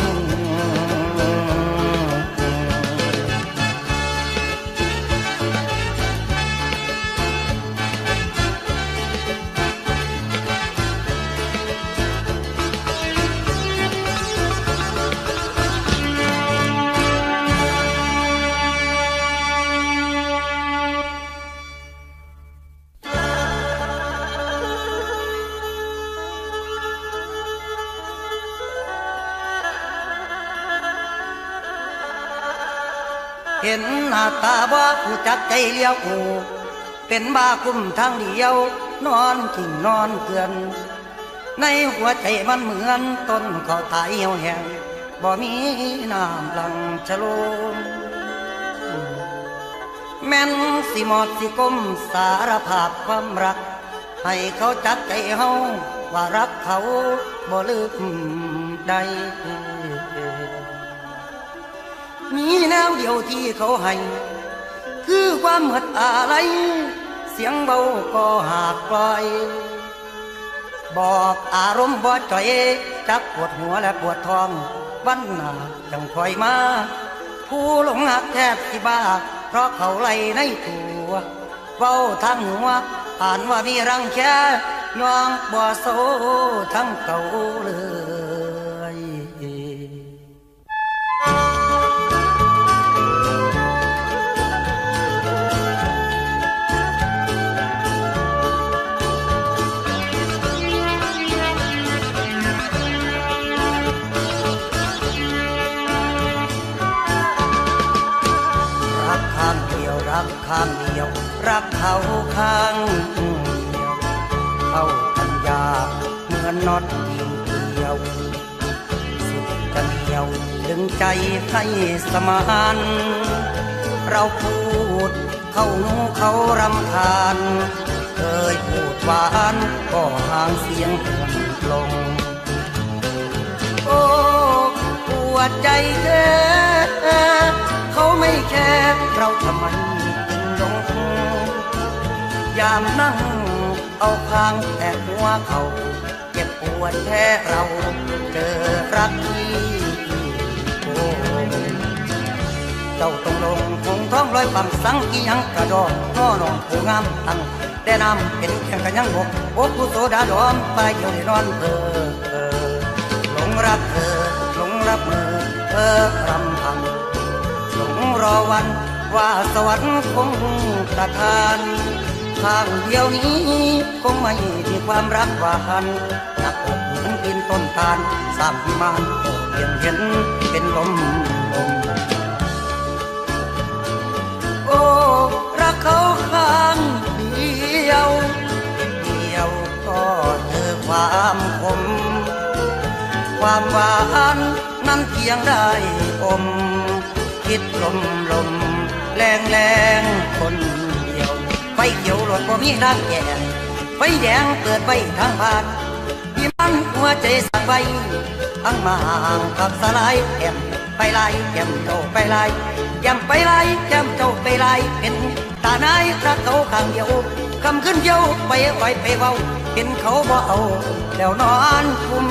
เห็นหน้าตาบ่ผู้จักใจเลี้ยวอูเป็นบ้าคุ้มทางเดียวนอนทิ้งนอนเกลือนในหัวใจมันเหมือนต้นข้าวตายเหี่ยวแห้งบ่มีน้ำหลังชะโลมแม่นสิหมอดสิก้มสารภาพความรักให้เขาจักใจเฮาว่ารักเขาบ่ลืมได้มีแนวเดียวที่เขาให้คือความหมดอะไรเสียงเบาก็หากปล่อยบอกอารมณ์บ่จ่อยจักปวดหัวและปวดท้องวันหน้าจังคอยมาผู้หลงหักแทบสิบ้าเพราะเขาไล่ในตัวเว้าทั้งหัวผ่านว่ามีรังแค่ยองบ่โซทั้งเก่าเลยรักข้างเดียวรักเขาข้างเดียวเข้ากันยากเหมือนน็อตยิงเดียวสุดกันเดียวดึงใจให้สมานเราพูดเข้าหูเขารำคาญเคยพูดหวานก็ห่างเสียงเหือนลงโอ้ปวดใจแท้เขาไม่แค่เราทำไมจึงลงยามนั่งเอาคางแตะหัวเขาเจ็บปวดแท้เราเจอรักที่โอ้เจ้าต้องลงคงท้องลอยฝั่งสังอีหยังกระดองน้อนองผู้งามตั้งแต่น้ำเป็นแข่งกันยังบกโอ้ผู้โสดาดอมไปเดียวในนอนเออเออหลงรักเธอหลงรับมือเธอรำพังหลงรอวันว่าสวรรค์คงประทานข้างเดียวนี้คงไม่มีความรักหวานหนักอกเหมือนปีนต้นตาลสามพิมานเพียงเห็นเป็นลมลมโอ้รักเขาข้างเดียวเดียวก็เจอความคมความหวานนั้นเพียงได้อมคิดลมลมแรงแรงคนเดียวไฟเขียวรถบ่มีทางแก่ไฟแดงเปิดไว้ทางผ่านที่มันหัวใจสั่งไว้ทั้งมาห่างกับสลายแก้มไปลายแก้มเจ้าไปลายแก้มไปลายแก้มเจ้าไปลายเป็นตาไหนรักเขาข้างเดียวคำขึ้นเดียวไปไว้ไปเบาเห็นเขาบ่เอาแล้วนอนคุม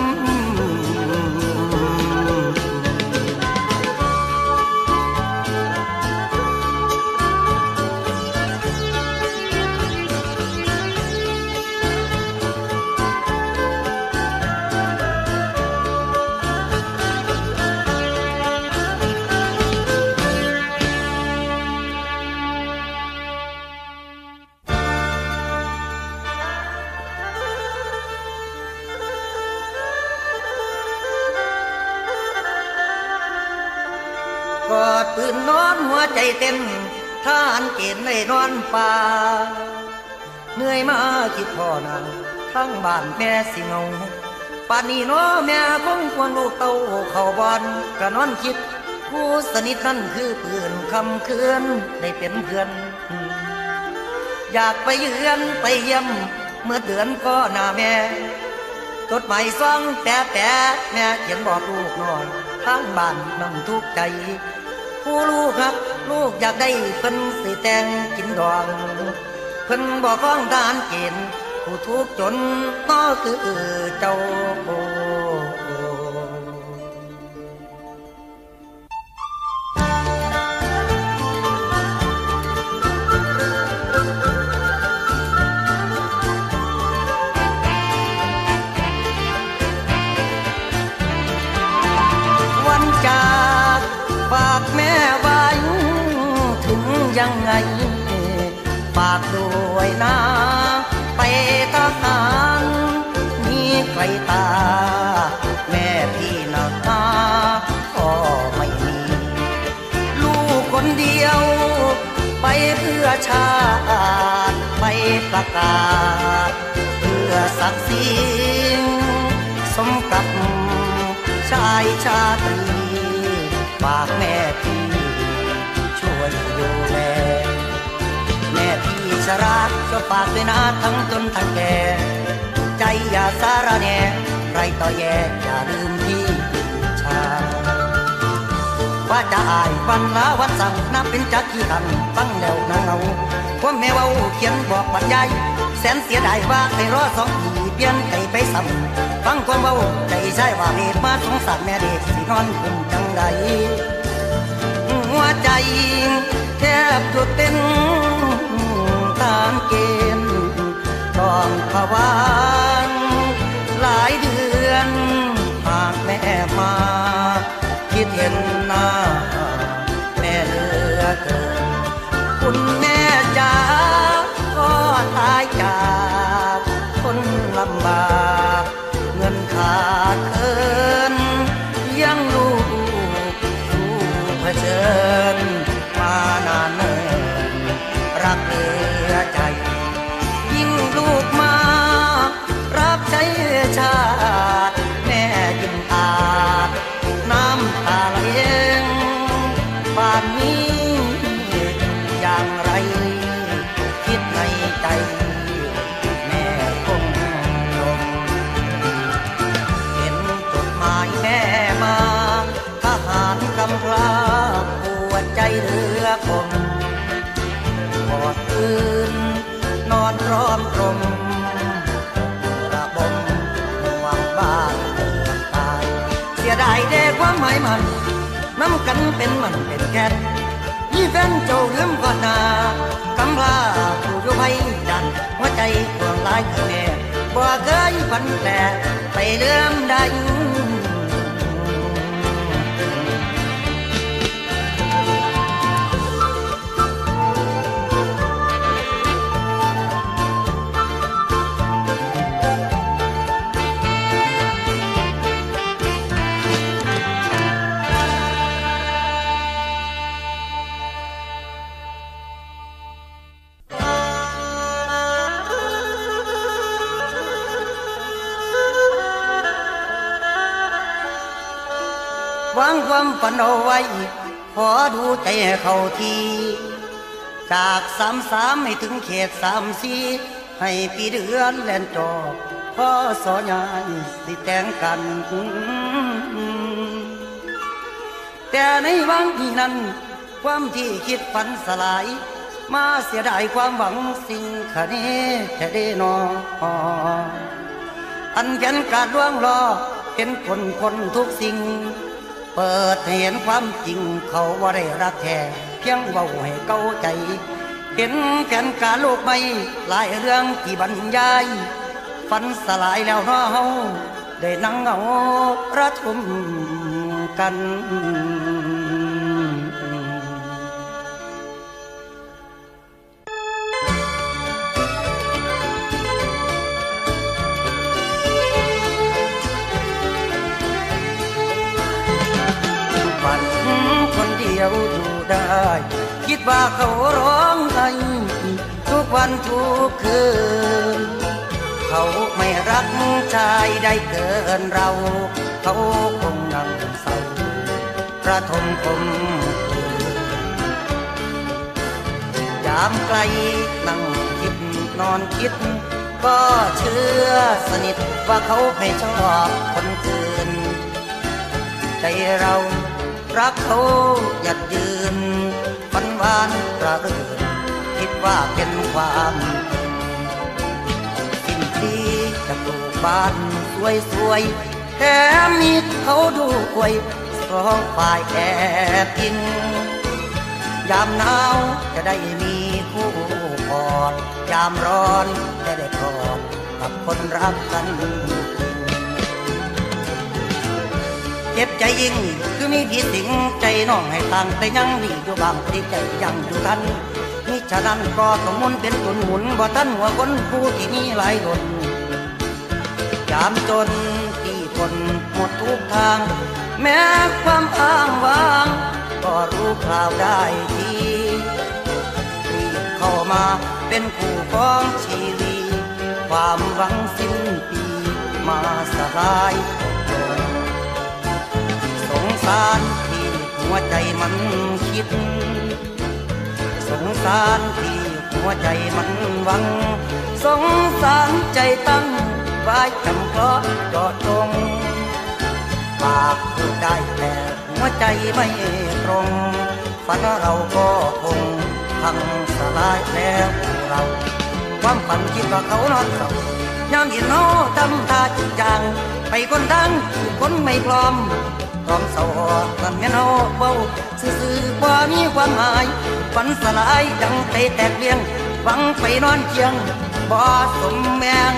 กอดปืนนอนหัวใจเต้นท่านเกณฑ์ในนอนป่าเหนื่อยมาคิดพ่อนาทั้งบ้านแม่สิเงาป่านนี้น้อแม่คงควรลูกเต้าเข้าบอนกะนอนคิดผู้สนิทนั่นคือปืนคำคืนได้เป็นเพื่อนอยากไปเยือนไปเยี่ยมเมื่อเดือนก็หน้าแม่จดหมายซองแต่แต่แม่เขียนบอกลูกน้อยทางบ้านนั่งทุกข์ใจผู้ลูกครับลูกอยากได้เพิ่นสิแต่งกินดองเพิ่นบอกก้องทหารเกณฑ์ผู้ทุกข์จนก็คือเจ้าฝากแม่ไว้ถึงยังไงฝากด้วยนะไปทหารมีใครตาแม่พี่นาตาก็ไม่มีลูกคนเดียวไปเพื่อชาติไปประกาศเพื่อศักดิ์ศรีสมกับชายชาตรีฝากแม่พี่ช่วยดูแลแม่พี่ชราก็ฝากด้วยนะทั้งจนทั้งแก่ใจอย่าสาระแน่ไรต่อแย่อย่าลืมพี่ชาว่าจะอายวันละวันสั่งนับเป็นจักกี่คำฟังแล้วนาเงาพวกแม่เว้าเขียนบอกบรรยายแสนเสียดายว่าให้รอสองปีเปลี่ยนใจไปซ้ำฟังความเว้าใจใช่ว่าเหตุมาสงสารแม่เด็กสินอนคุมจังใดหัวใจแทบหยุดเต้นตามเกณฑ์ต้องภาวะหลายเดือนหากแม่มาคิดเห็นหน้าแม่เหลือเกินคุณแม่จ๋าก็ตายจากคนลำบากเงินขาดเคินยังลูกสู้เผชิญมานานเนิ่นอย่างไรคิดในใจแม่คงลงเห็นจดหมายแม่มาทหารกำพร้าปวดใจเรือคมกอดคืนนอนร้อมกลมระบมห่วงบ้านเกิดตายเสียดายเด็กความหมายมันน้ำกันเป็นมันเป็นแก่นยี่แฟนเจ้าลืมก่อนหน้ากำพร้าผู้อยู่ไว้ดันหัวใจห่วงหลายคือแม่บ่เคยฝันแต่ไปเลื่อมใดวางความฝันเอาไว้ขอดูใจเข้าทีจากสามสามให้ถึงเขตสามสี่ให้ปีเดือนแล่นจอบพ่อสอนยายสิแต่งกันแต่ในวังที่นั้นความที่คิดฝันสลายมาเสียดายความหวังสิ่งขะนี้แค่ได้นออันยันการล่วงรอเห็นคนคนทุกสิ่งเปิดเห็นความจริงเขาว่าได้รักแท้เพียงเว้าให้เก้าใจเห็นแผนการโลกใหม่หลายเรื่องที่บรรยายฝันสลายแล้วเนาะเฮาได้นั่งเหงาระทมกันอยู่ได้คิดว่าเขาร้องไห้ทุกวันทุกคืนเขาไม่รักชายได้เกินเราเขาคงนั่งเศร้าประทมคมยามไกลนั่งคิดนอนคิดก็เชื่อสนิทว่าเขาไม่ชอบคนอื่นใจเรารักเขาหยัดยืนฝันหวานระรื่นคิดว่าเป็นความสิ่งที่จะปลูกบ้านสวยๆแถมมีเขาดูควยสองฝ่ายแอบอินยามหนาวจะได้มีคู่กอดยามร้อนจะได้กอดกับคนรักกันเจ็บใจยิ่งคือมีพี่สิงใจน้องให้ต่างแต่ยังมีอยู่บางที่ใจยังอยู่กันมิฉะนั้นก็ต้องมุนเป็นตุนหมุนบ่ทันหัวคนผู้ที่มีหลายคนยามจนที่คนหมดทุกทางแม้ความอ้างว้างก็รู้คราวได้ทีรีบเข้ามาเป็นคู่ของชีวิตความหวังสิ้นปีมาสลายสงสารที่หัวใจมันคิดสงสารที่หัวใจมันหวังสงสารใจตั้งไว้จำเพาะจอดตรงปากพูดได้แต่หัวใจไม่ตรงฝันเราก็คงพังสลายแล้วเราความฝันคิดว่าเขานอนเศร้ายามเห็นเขาทำท่าจริงจังไปคนทั้งคนไม่พร้อมพร้อมเศร้านั่นแม่นเอาเบาซื่อๆบ่มีความหมายฝันสลายดังไปแตกเลี้ยงหวังไปนอนเคียงบ่สมแมง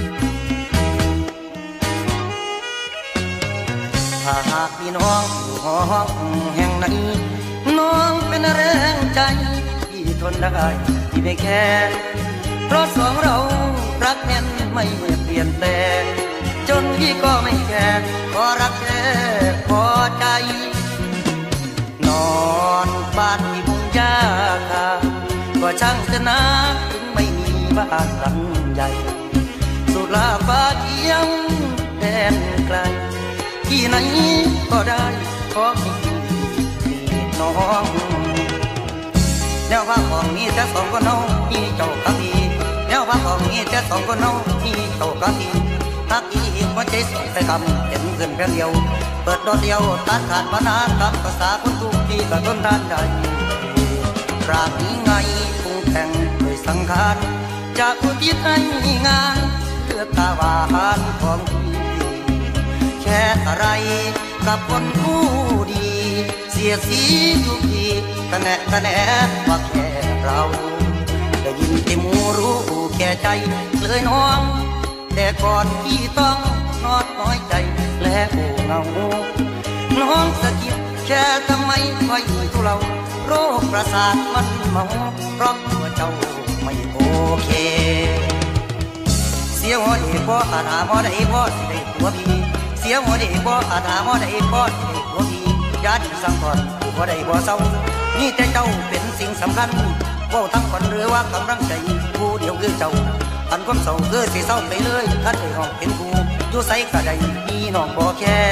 ถ้าหากพี่น้องอยู่หอองแห่งไหนน้องเป็นแรงใจที่ทนได้ที่ไม่แค่เพราะสองเรารักแน่นไม่เปลี่ยนแปลงจนพี่ก็ไม่แค่ก็รักแค่พอใจนอนบ้านที่มุ่งยาคาก็ช่างจะนะถึงไม่มีบ้านหลังใหญ่สุดลาฟ้าเที่ยงแดนไกลที่ไหนก็ได้ขอให้น้องแนวว่าของมีแต่สองคนน้องมีเจ้ากับพี่แนวว่าของมีแต่สองคนน้องมีเจ้ากับพี่ทักอีกหัวใจสองใส่คำเห็นเงินเพียงเดียวเปิดดอกเดียวตัดขาดมานานกับภาษาคนทุกที่กับต้นด้านใดรากนี้ไงปรุงแต่งโดยสังขารจากอุทิศให้งานเพื่อตาวานของพี่แค่อะไรกับคนผู้ดีเสียสีทุกทีกะแนะกะแนะว่าแค่เราได้ยินที่มูรู้แก่ใจเลยน้องแต่ก่อนที่ต้องนอดน้อยใจและโง่เงาน้องสะกิดแค่ทำไมค่อยทุเลาโรคประสาทมันเมาเพราะตัวเจ้าไม่โอเคเสียหัวเด็กบ่อาจหาหมอได้บ่สิได้ตัวพี่เสียหัวเด็กบ่อาจหาหมอได้บ่สิได้ตัวพี่ญาติสังก่อนบ่ได้บ่เศร้านี่แต่เจ้าเป็นสิ่งสำคัญเว้าทั้งคนหรือว่ากำลังใจผู้เดียวคือเจ้าอันความเศร้าคือสิเศร้าไปเลยถ้าได้ห้องเป็นผู้อยู่ใส่กะได้มีน้องบ่แค่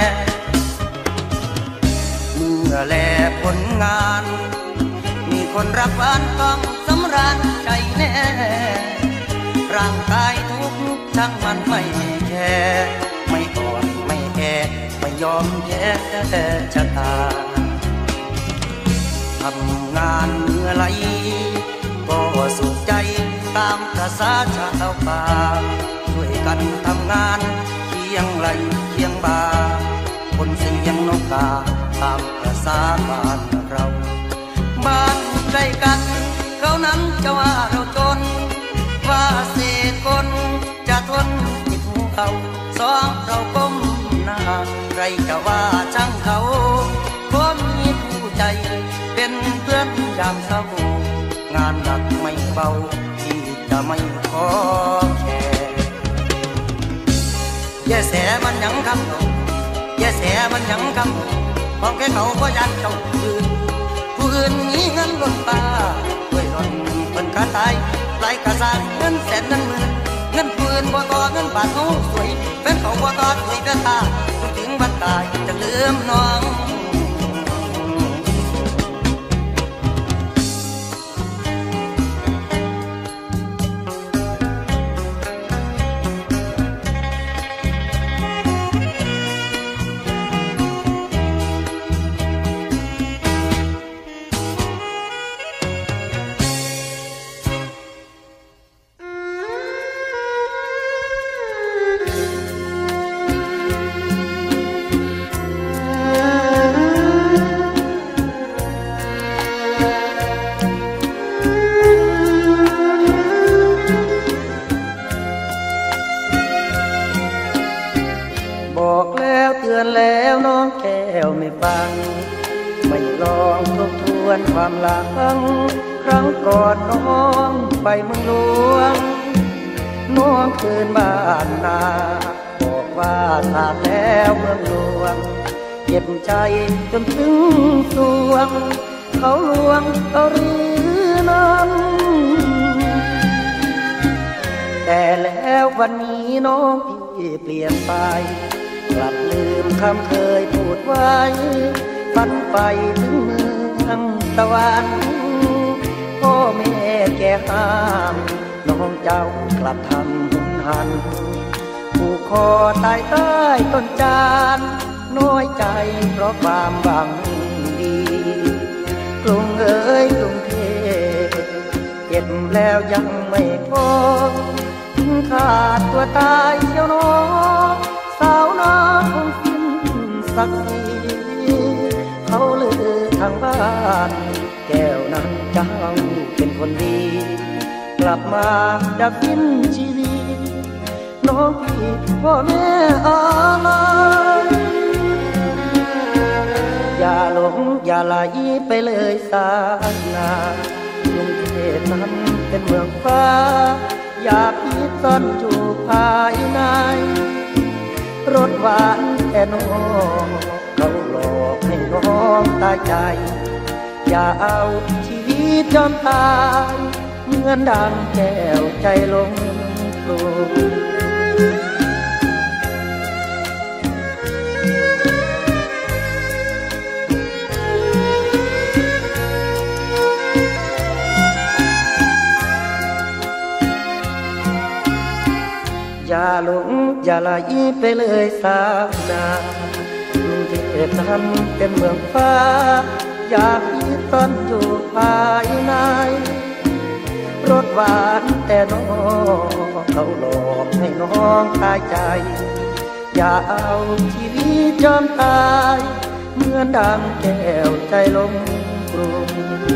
เมื่อแลผลงานมีคนรักหวานต้องสำราญใจแน่ร่างกายทุกช่างมันไม่แค่ไม่อ่อนไม่แก่ไม่ยอมแพ้ชะตาทำงานเมื่อไรก็สุขใจตามภาษาชาวป่าช่วยกันทำงานเคียงไหลเคียงบ่าคนเสียงนกกาตามภาษาบ้านเราบ้านใกล้กันเขานั้นจะว่าเราจนว่าเศษคนจะทนติดหูเขาสองเราก้มหน้าใครจะว่าช่างเขาคนมีผู้ใจเป็นเพื่อนยามเศร้างานหนักไม่เบาที่จะไม่ขอแค่แย่แสมันยังคำแย่แสมันยังคำของแค่เขาก็ยันเจ้าคืนผู้อื่นมีเงินล้นตาด้วยหล่นเป็นขาตายหลายกระสานเงินแสนเงินหมื่นเงินปืนบ่ต่อเงินบาทเขาสวยแฟนเขาบ่ต่อสวยแต่ตาจนถึงวันตายจะลืมน้องแล้วน้องแก้วไม่ฟังไม่ลองทบทวนความหลังครั้งก่อนน้องไปเมืองหลวงน้องคืนบ้านนาบอกว่าทราบแล้วเมืองหลวงเจ็บใจจนถึงสวงเขาลวงเอาหรือนั้นแต่แล้ววันนี้น้องพี่เปลี่ยนไปกลับลืมคำเคยพูดไว้ฝันไปถึงเมืองตะวันพ่อแม่แก่ห้ามน้องเจ้ากลับทำหุนหันผูกคอตายใต้ต้นจานน้อยใจเพราะความหวังดีกรุงเอ๋ยกรุงเทพเจ็บแล้วยังไม่พอขาดตัวตายเชียวน้องสาวน้ำคงสิ้นสักทีเขาลือทางบ้านแก้วนั้นเจ้าเป็นคนดีกลับมาดับสิ้นชีวิตน้องพี่พ่อแม่อะไรอย่าหลงอย่าไหลไปเลยสายนากรุงเทพนั้นเป็นเมืองฟ้าอยากคิดซ่อนอยู่ภายในรสหวานแต่น้องเขาหลอกให้น้องตายใจอย่าเอาชีวิตจอมตายเหมือนดังแก้วใจลงกลุ่มอย่าหลงอย่าไหลไปเลยสายนากรุงเทพนั้นเป็นเมืองฟ้าอยากคิดซ่อนอยู่ภายในรสหวานแต่น้องเขาหลอกให้น้องตายใจอย่าเอาชีวิตยอมตายเหมือนดังแก้วใจลงกรุง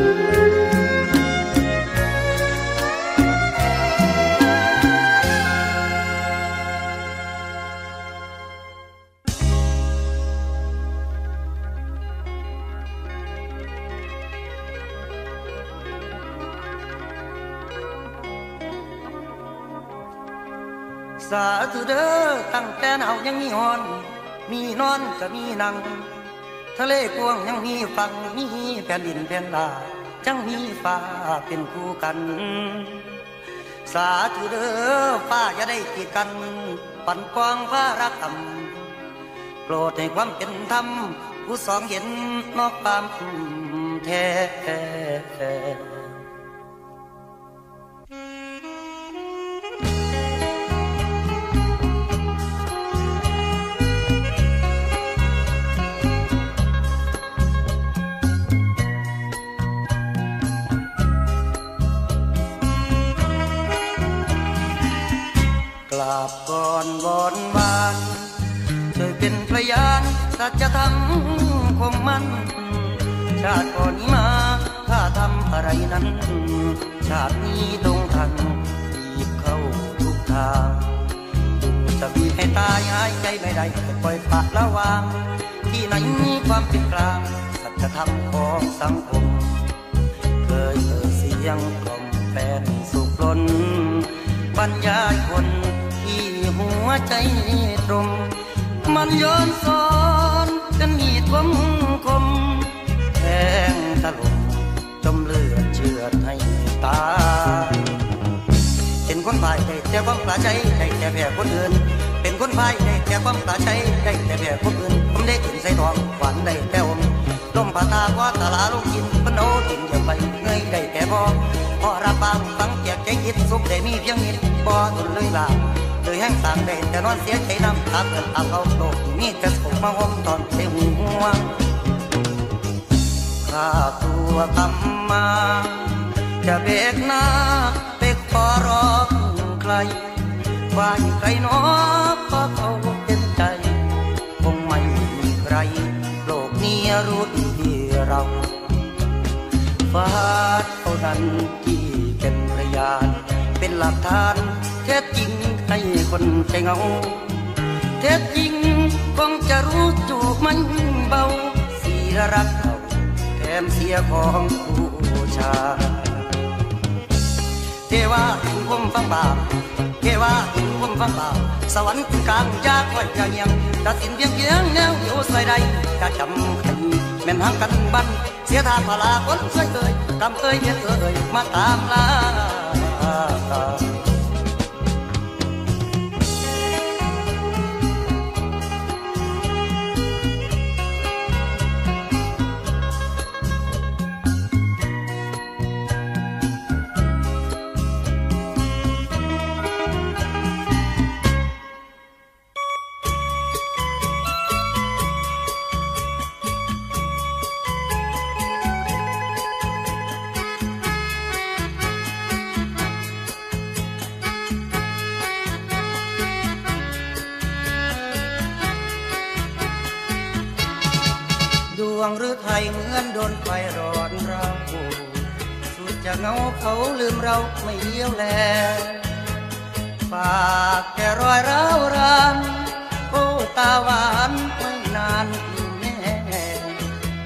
สาธุเด้อตั้งแต่หนาวยังมีฮอนมีนอนก็มีนั่งทะเลกว้างยังมีฝั่งมีแผ่นดินแผ่นลาจังมีฟ้าเป็นคู่กันสาธุเด้อฟ้าจะได้กีดกันปั่นกวางฟ้ารักธรรมโปรดให้ความเป็นธรรมผู้สองเห็นนอกความแท้กราบก่อนวอนวานช่วยเป็นพยานสัจธรรมคงมันชาติก่อนนี้มาข้าทำอะไรนั้นชาตินี้ต้องทันรีบเข้าทุกทางจะบีบให้ตายหายใจไม่ได้แต่ปล่อยปะละวางที่ไหนมีความเป็นกลางสัจธรรมของสังคมเคยเอ่ยเสียงกล่อมแฟนสุขล้นบรรยายคนที่หัวใจตรงมันย้อนสอนกันมีดคมคมแทงถล่มจมเลือดเชือดให้ตายเป็นคนพ่ายได้แต่ความปลาใจได้แต่แพ้คนอื่นเป็นคนพ่ายได้แต่ความปลาใจได้แต่แพ้คนอื่นผมได้กินใส่ทองหวานได้แต่อมลมผ่าตาว่าตาลาลูกกินปนโนกินอย่าไปเงยได้แต่พอพอรับฟังฟังเกียกใจยิดสุขได้มีเพียงนิดบ่ทนเลยล่ะเลยแห้งสางได้แต่นอนเสียใจน้ำตาเกิดอาเขาโลกมีแต่สุขมาห่มตอนเต็มหัวข้าตัวทำมาจะเบกหน้าไปขอร้องใครว่าใครน้อเพราะเขาเป็นใจคงไม่มีใครโลกนี้รู้ที่เราฟ้าเท่านั้นที่เป็นพยานเป็นหลักฐานแท้จริงให้คนใจเงาแท้จริงคงจะรู้จูบมันเบาเสียรักเราแถมเสียของผู้ชายเทว่าถึงผมฟังบาปเทว่าถึงผมฟังบาปสวรรค์กลางยากไว้จะเงียงตัดสินเพียงเพียงแนวอยู่ใส่ใดจะจำใครแม่นห่างกันบันเสียทางพลาคนสวยเอ่ยกำเอ่ยเย็นเอ่ยมาตามลาดวงหรือไทยเหมือนโดนไฟร้อนเราสุดจะเงาเขาลืมเราไม่เลี้ยวแลฝากแค่รอยร้าวรานโอ้ตาหวานไม่นานแน่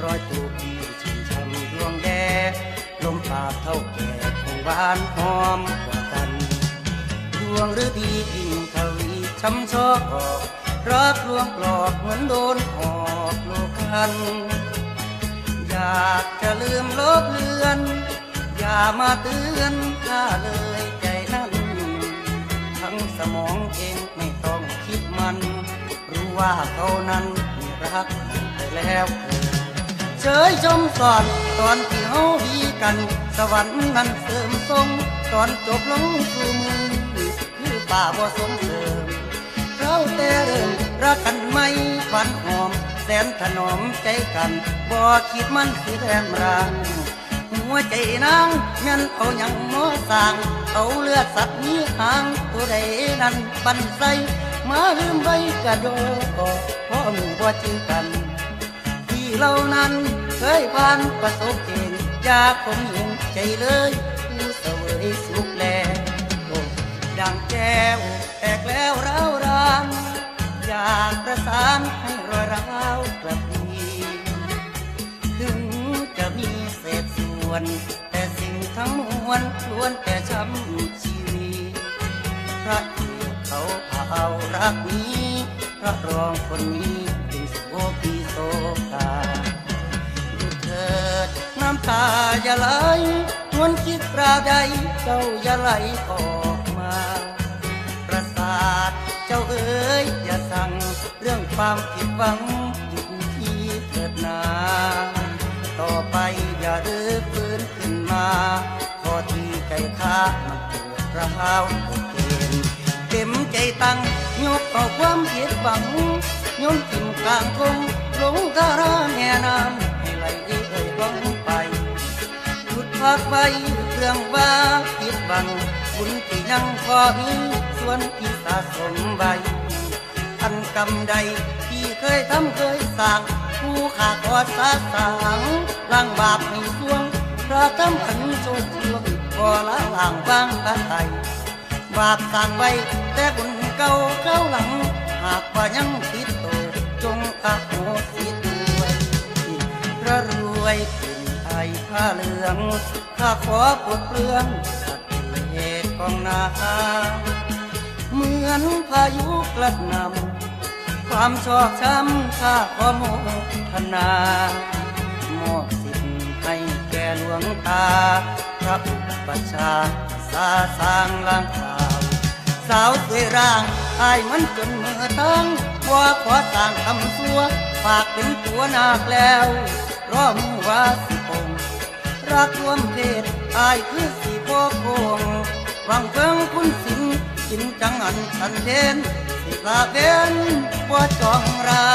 ร้อยตูพี่ชื่นช่ำดวงแดลมปากเท่าแก่คงหวานหอมกว่ากันดวงฤดียิ่งทวีช้ำชอกรักลวงปลอกเหมือนโดนหอกโลกันอยากจะลืมลบเลือนอย่ามาเตือนข้าเลยใจนั้นทั้งสมองเองไม่ต้องคิดมันรู้ว่าเขานั้นมีรักไปแล้วเฉยชมสอนตอนที่เฮาดีกันสวรรค์นั้นเสริมทรงตอนจบลงสู่มือคือป่าบ่สมเสริมเราแต่เริ่มรักกันไม่ฝันหอมแสนถนอมใจกันบ่คิดมันคือแทนรังหัวใจนางแม่นเอาหยังมาสร้างเอาเลือดสัตว์มีหางตัวใดนั้นปันใส่มาลืมไว้กระโดดเพราะหมู่บ่จือกันที่เรานั้นเคยผ่านประสบเองจากผมเองใจเลยผู้เสวยสุขแลดังแก้วแตกแล้วร้าวรานอยากประสานให้รอยร้าวกลับดีถึงจะมีเศษส่วนแต่สิ่งทั้งมวลล้วนแต่ช้ำชีวิตพระเอกเขาเอารักนี้พระรองคนนี้จึงโสพีโสกาดูเถิดน้ำตาอย่าไหลนวลคิดคราวใดเจ้าอย่าไหลออกมาประสาทเจ้าเอ๋ยอย่าสั่งเรื่องความผิดหวังอยู่ที่เถิดนาต่อไปอย่ารื้อฟื้นขึ้นมาพอที่ใจข้ามันปวดร้าวปวดเกณฑ์เต็มใจตั้งยกเอาความผิดหวังโยนทิ้งกลางทงลงทาราแม่น้ำให้ไหลเอ่ยล่องไปหยุดพักไว้เรื่องว่าผิดหวังบุญที่ยังพอมีส่วนที่สะสมไว้อันกรรมใดที่เคยทำเคยสร้างผู้ขาขอสาสางล้างบาปให้สวงพระทำอันโชคช่วงบ่ละล่างวางกะไตบาปสร้างไว้แต่บุญเก่าเข้าหลังหากว่ายังติดตัวจงอโหสิด้วยพระรวยเป็นไทยผ้าเหลืองข้าขอปลดเปลื้องเหตุกองนาเหมือนพายุกระหน่ำความชอกช้ำข้าขอโมทนามอบสิทธิ์ให้แก่หลวงตาพระอุปชาสาสร้างล้างข่าวสาวสวยร่างอายมันจนเมื่อตั้งว่าขอสร้างคำสัวฝากเป็นตัวนาคแล้วรอมือว่าสิปงรักรวมเพศอายคือสีโพคงหวังเพิ่งคุณสินสินจังอันสันเทนสิลาเป็นว่าจองรา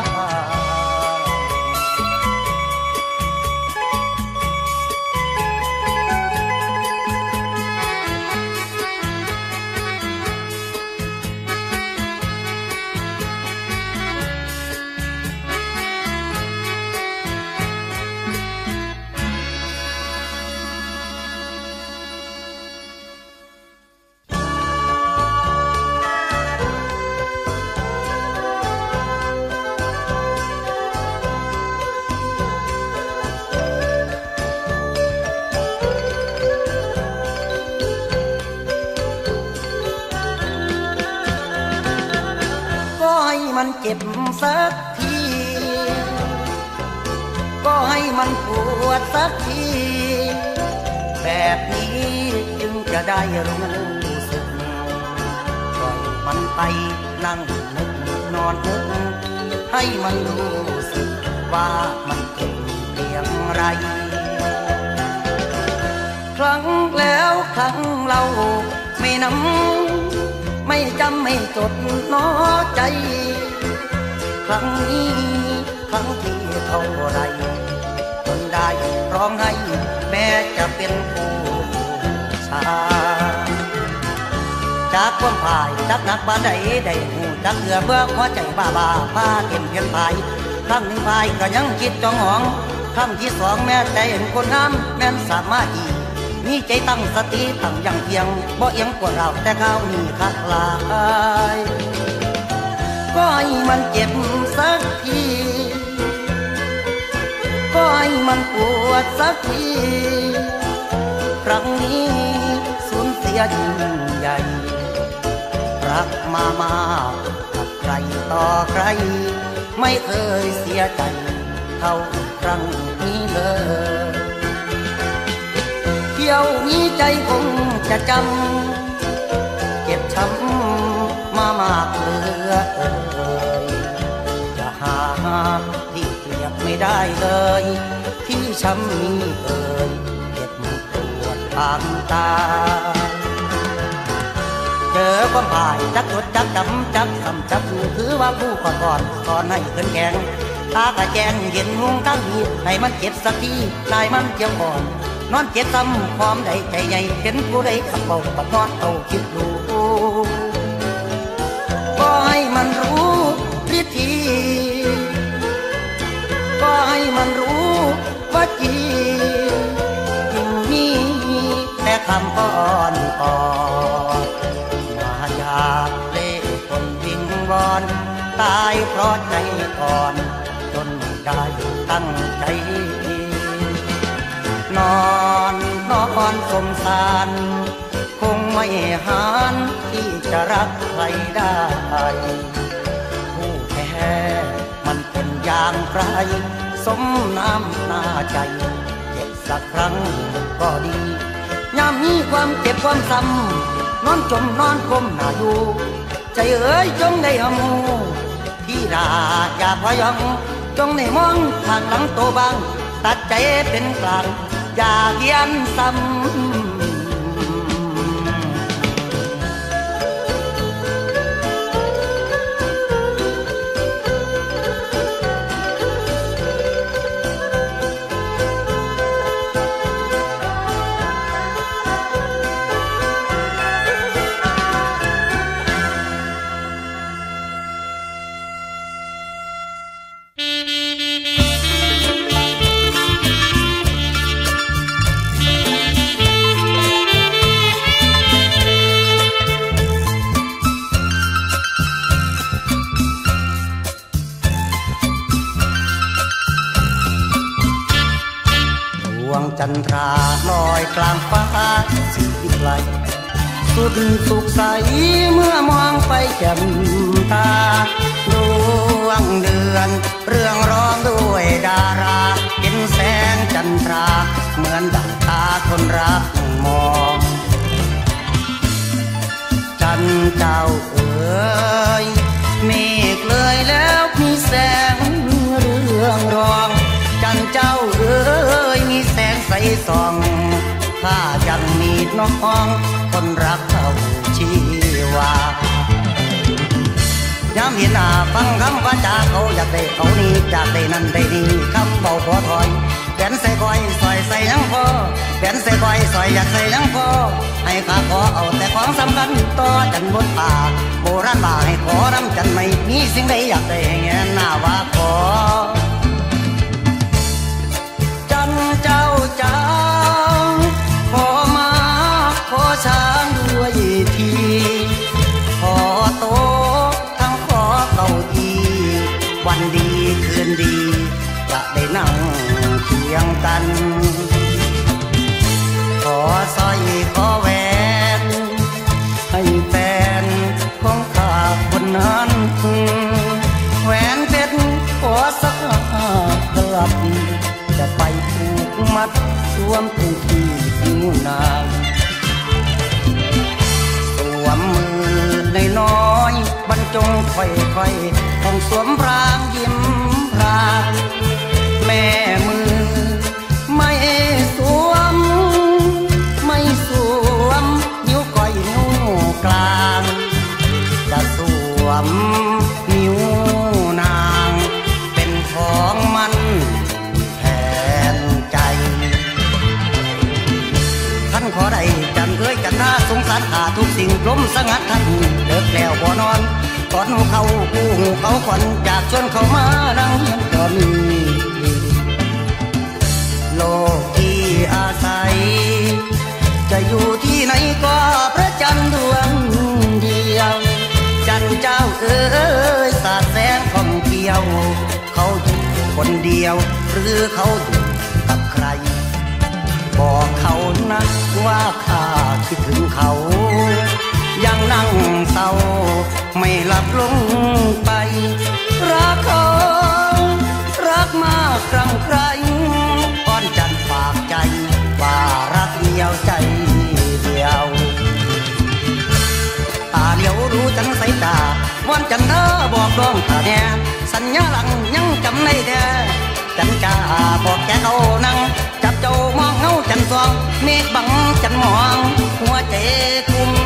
มันเจ็บสักทีก็ให้มันปวดสักทีแบบนี้จึงจะได้รู้สึกปล่อยมันไปนั่งนึกนอนนึกให้มันรู้สึกว่ามันเป็นเพียงไรครั้งแล้วครั้งเล่าไม่นำไม่จำไม่จดน้อใจครั้งนี้ครั้งที่เท่าไรจนได้ร้องให้แม้จะเป็นผู้ชายจากความพ่ายจักหนักบ้านใดได้หูจักเหือเบื่อหัวใจบ้าบ้าพาเต็มเพียนไปครั้งหนึ่งพายก็ยังคิดจองหองครั้งที่สองแม้ใจเห็นคนงามแม้นสามารถอีมีใจตั้งสติตั้งยังเพียงบ่เอียงกว่าเราแต่ข้าวนี่คักลายก็ให้มันเจ็บสักทีมันปวดสักทีครั้งนี้สูญเสียยิ่งใหญ่รักมามากกับใครต่อใครไม่เคยเสียใจเท่าครั้งนี้เลยเที่ยวนี้ใจคงจะจำเก็บช้ำมามากเหลือเอ่ยจะหาที่เปรียบไม่ได้เลยที่ช้ำนี้เอ่ยเก็บปวดทางตาเจอความพ่ายจักจดจักจำจักคำจักอยู่ถือว่าผู้ก่อนก่อนก่อนให้ขึ้นแกงตากระแจงเห็นมุงตั้งทีให้มันเจ็บสักทีนายมันเจียวก่อนนอนเจ็บซ้ำความใดใจใหญ่เห็นผู้ใดขับเบาปัดนอนเอาคิดดูก็ให้มันรู้วิธีก็ให้มันรู้ว่าจียิ่งมีแต่คำอ่อนอ่อนมาจากเล่คนวิงวอนตายเพราะใจอ่อนจนไม่ได้ตั้งใจนอนนอนสมสารคงไม่หานที่จะรักใครได้ผู้แพ้มันเป็นอย่างไรสมน้ำหน้าใจเจ็บสักครั้งก็ดียามมีความเจ็บความซ้ำนอนจมนอนก้มหน้าอยู่ใจเอ๋ยจงได้หมูที่ด่าอย่าพยองจงได้มองทางหลังโตบางตัดใจเป็นกลางอย่าเยียนซ้ำจันทราลอยกลางฟ้าสีไกลสุดสุขใสเมื่อมองไปแจ่มตาดวงเดือนเรื่องร้องด้วยดาราเห็นแสงจันทราเหมือนดังตาคนรักมองจันเจ้าเอ๋ยเมฆเลยแล้วมีแสงเรื่องรองจันเจ้าเอ๋ยมีแสงใสส่องข้ายังมีน้องคนรักเขาชีวายามเห็นหน้าฟังคำว่าจาเขาอยากได้เขานี้จากได้นั่นได้นี่คำเบาขอถอยแขนใส่ก้อยซอยใส่ยังพอแขนใส่ก้อยซอยอยากใส่ยังพอให้ข้าขอเอาแต่ของสำคัญต่อจันบนป่าโบราณบ่าให้ขอรำจันไม่มีสิ่งใดอยากได้แง่หน้าว่าขอเจ้าจ้าขอมาขอช้างด้วยทีขอโต๊ะทั้งขอเก้าอี้วันดีคืนดีจะได้นั่งเคียงกันขอสร้อยขอแหวนให้แฟนของข้าคนนั้นแหวนเพชรขอสักห้ากลับจะไปผูกมัดสวมเป็นที่นิ้วนางสวมมือในน้อยบรรจงค่อยๆต้องสวมพรางยิ้มพรางแม่มือไม่สวมไม่สวมนิ้วก้อยนิ้วกลางจะสวมนิ้วนางเป็นของมันขอได้จันเอ้ยจันท่าสงสารข้าทุกสิ่งกลมสงัดทันเลิกแล้วบ่นอนตอนหูเขาผู้หูเขาขวัญจากชวนเขามาดังเฮียนตอนนี้โลกที่อาศัยจะอยู่ที่ไหนก็พระจันทร์ดวงเดียวจันเจ้าเอ้ยสาดแสงท่องเที่ยวเขาอยู่คนเดียวหรือเขาอยู่กับใครบอกเขานะว่าข้าคิดถึงเขายังนั่งเศร้าไม่หลับลงไปรักเขารักมากครั้งใครอ้อนจันฝากใจว่ารักเดียวใจเดียวตาเดียวรู้จันใสตาวันจันเธอบอกดวงตาแน่สัญญาหลังยังจำได้แท้จันจ่าบอกแกเขานั่งจับเจ้ามองเงาจันทองเมฆบังจันมองหัวใจกุม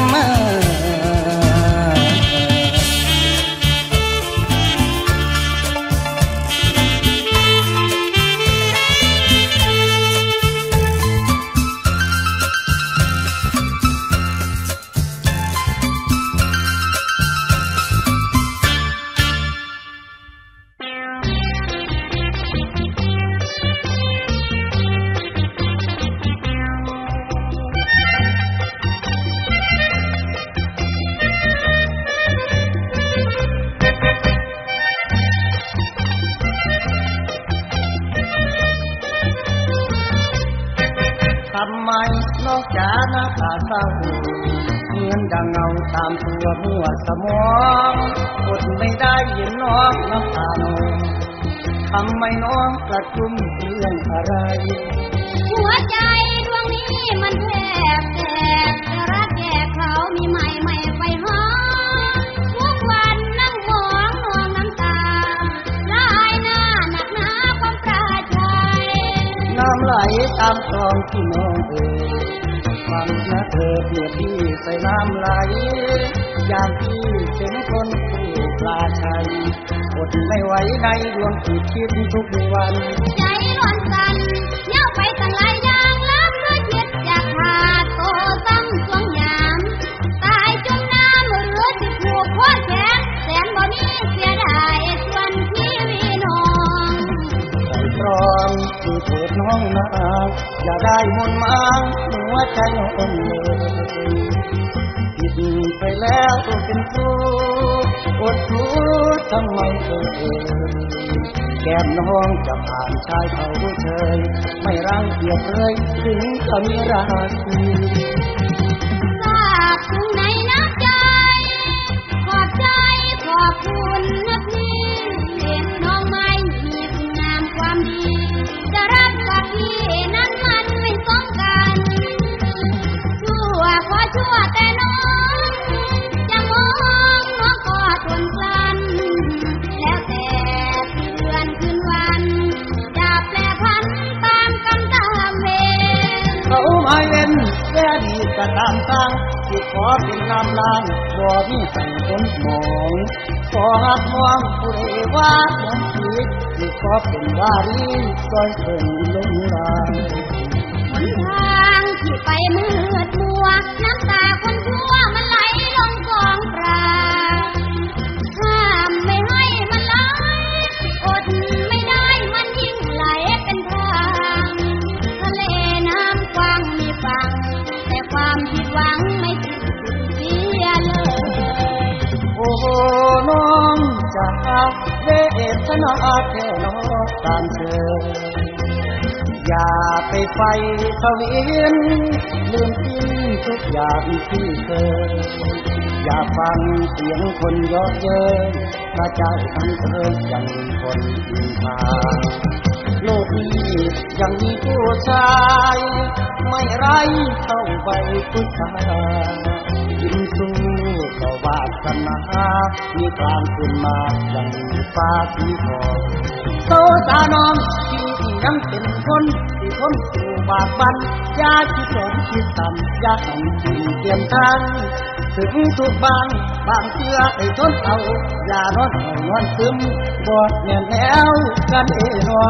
ทำไมนอกจากหน้าตาเศร้าเหมือนดังเงาตามตัวหัวสมองอดไม่ได้ยินน้องน้ำตาหนองทำไมน้องกระชุ่มเรื่องอะไรหัวใจดวงนี้มันแทบแตกจะรักแก่เขามีใหม่ใหม่ไปหาทุกวันนั่งมองนองน้ำตาลายหน้าหนักหนาความปราชัยน้ำไหลตามคลองที่น้องเอ่ยฟังนะเธอเปรียบพี่ใส่น้ำไหลอย่างที่เป็นคนผู้ปลาชัยอดไม่ไหวในดวงจิตคิดทุกวันใจร้อนสั่นเย้าไปตั้งหลายอย่างแล้วเพื่อคิดอยากขาดโตตั้งสวงยามตายจมน้ำหรือสิผูกคอแขนแสนบ่มีเสียดายส่วนชีวิตน้องใจตรองคือเถิดน้องนาอย่าได้มนต์มาหัวใจอ่อนเลยผิดไปแล้วเป็นครูอดรู้ทำไมเอ่ยแก้มน้องจะผ่านชายเขาเชยไม่รังเกียจเลยถึงจะมีราศีทราบถึงในน้ำใจขอบใจขอบคุณนะพี่น้องไม่มีคุณงามความดีจะรักกับพี่นั้นมันไม่ต้องกันชั่วขอชั่วแต่น้องจะมองน้องก็ทนกลั้นแล้วแต่เดือนคืนวันจะแปรพันตามกรรมตามเวรเขาไม่เล่นแค่ดีก็ตามตั้งที่ขอเป็นน้ำล้างบ่มีให้คนมองขอหักมองผู้ใดว่าน้องผิดที่ขอเป็นวารีซอยเพิ่นลงลางหนทางที่ไปมืดมัวน้ำตาคนชั่วมันไหลลงกองปราห้ามไม่ให้มันไหลอดไม่ได้มันยิ่งไหลเป็นทางทะเลน้ำกว้างมีฝั่งแต่ความผิดหวังไม่ถึงเสียเลยโอ้น้องจะเวทนาแค่น้องตามเธออย่าไปไฟทวินลืมทิ้งทุกอย่างที่เคยอย่าฟังเสียงคนเยาะเย้ยพระเจ้าทั้งเธอยังคนอินทาโลกนี้ยังมีผู้ชายไม่ไร้เท่าใบพุทธายิ้มสู้ต่อวาสนามีการขึ้นมาอย่างฟ้าสีทองโตตาน้องที่ยังเป็นคนที่ทนสู่บาปบันยาที่สมคิดต่ำยาหันที่เตรียมทางถึงทุกบางบางเชื่อให้ทนเอาอย่านอนให้นอนซึมบอดแน่นแล้วกันเองว่า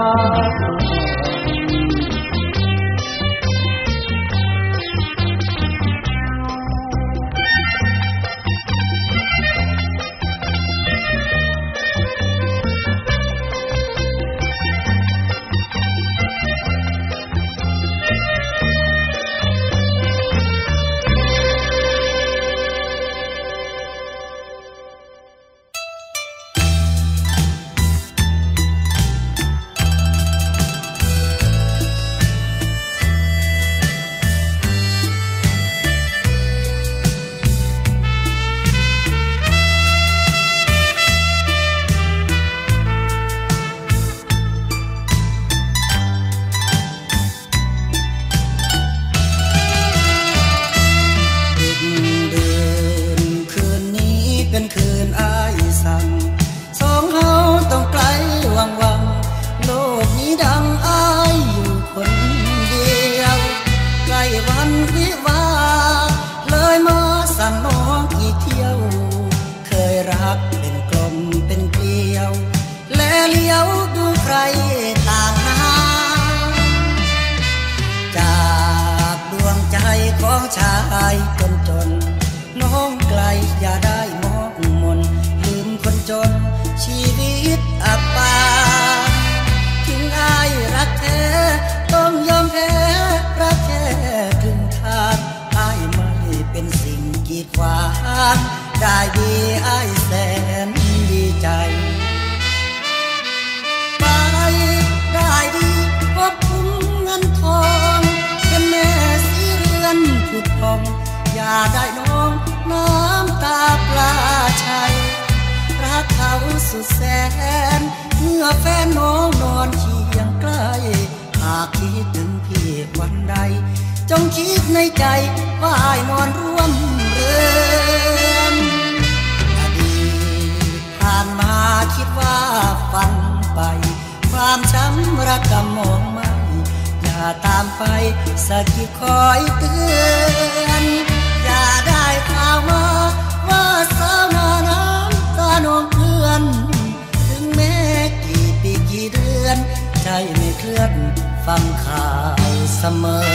งคิดในใจว่าอายนอนร่วมเรือนอดีตผ่านมาคิดว่าฝันไปความช้ำระกำมองไม่อย่าตามไปสะกิดคอยเตือนอย่าได้ข่าวมาว่าสาวนาน้ำตาหนองเพื่อนถึงแม้กี่ปีกี่เดือนใจไม่เคลื่อนฟังข่าวเสมอ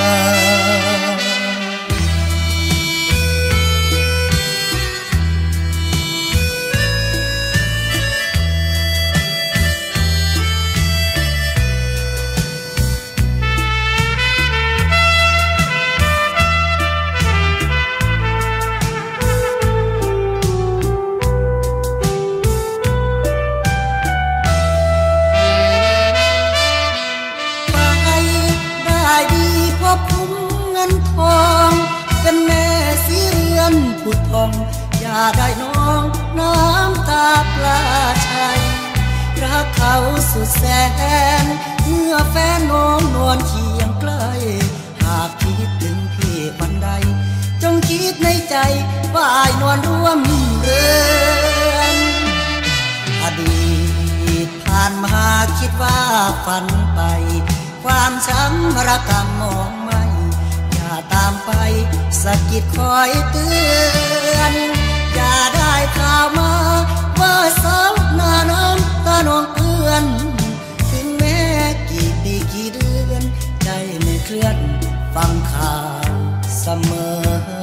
เป็นแม่สีเรือนผุดพองอย่าได้น้องน้ำตาปลาชัยรักเขาสุดแสนเมื่อแฟนน้องนอนเคียงใกล้หากคิดถึงพี่วันใดจงคิดในใจว่าอายนอนร่วมเรือนอดีตผ่านมาคิดว่าฝันไปความช้ำระกำมองไม่ตามไปสะกิดคอยเตือนอย่าได้ข่าวมาว่าสาวหน้าน้ำตาหนองเพื่อนถึงแม้กี่ปีกี่เดือนใจไม่เคลื่อนฟังข่าวเสมอ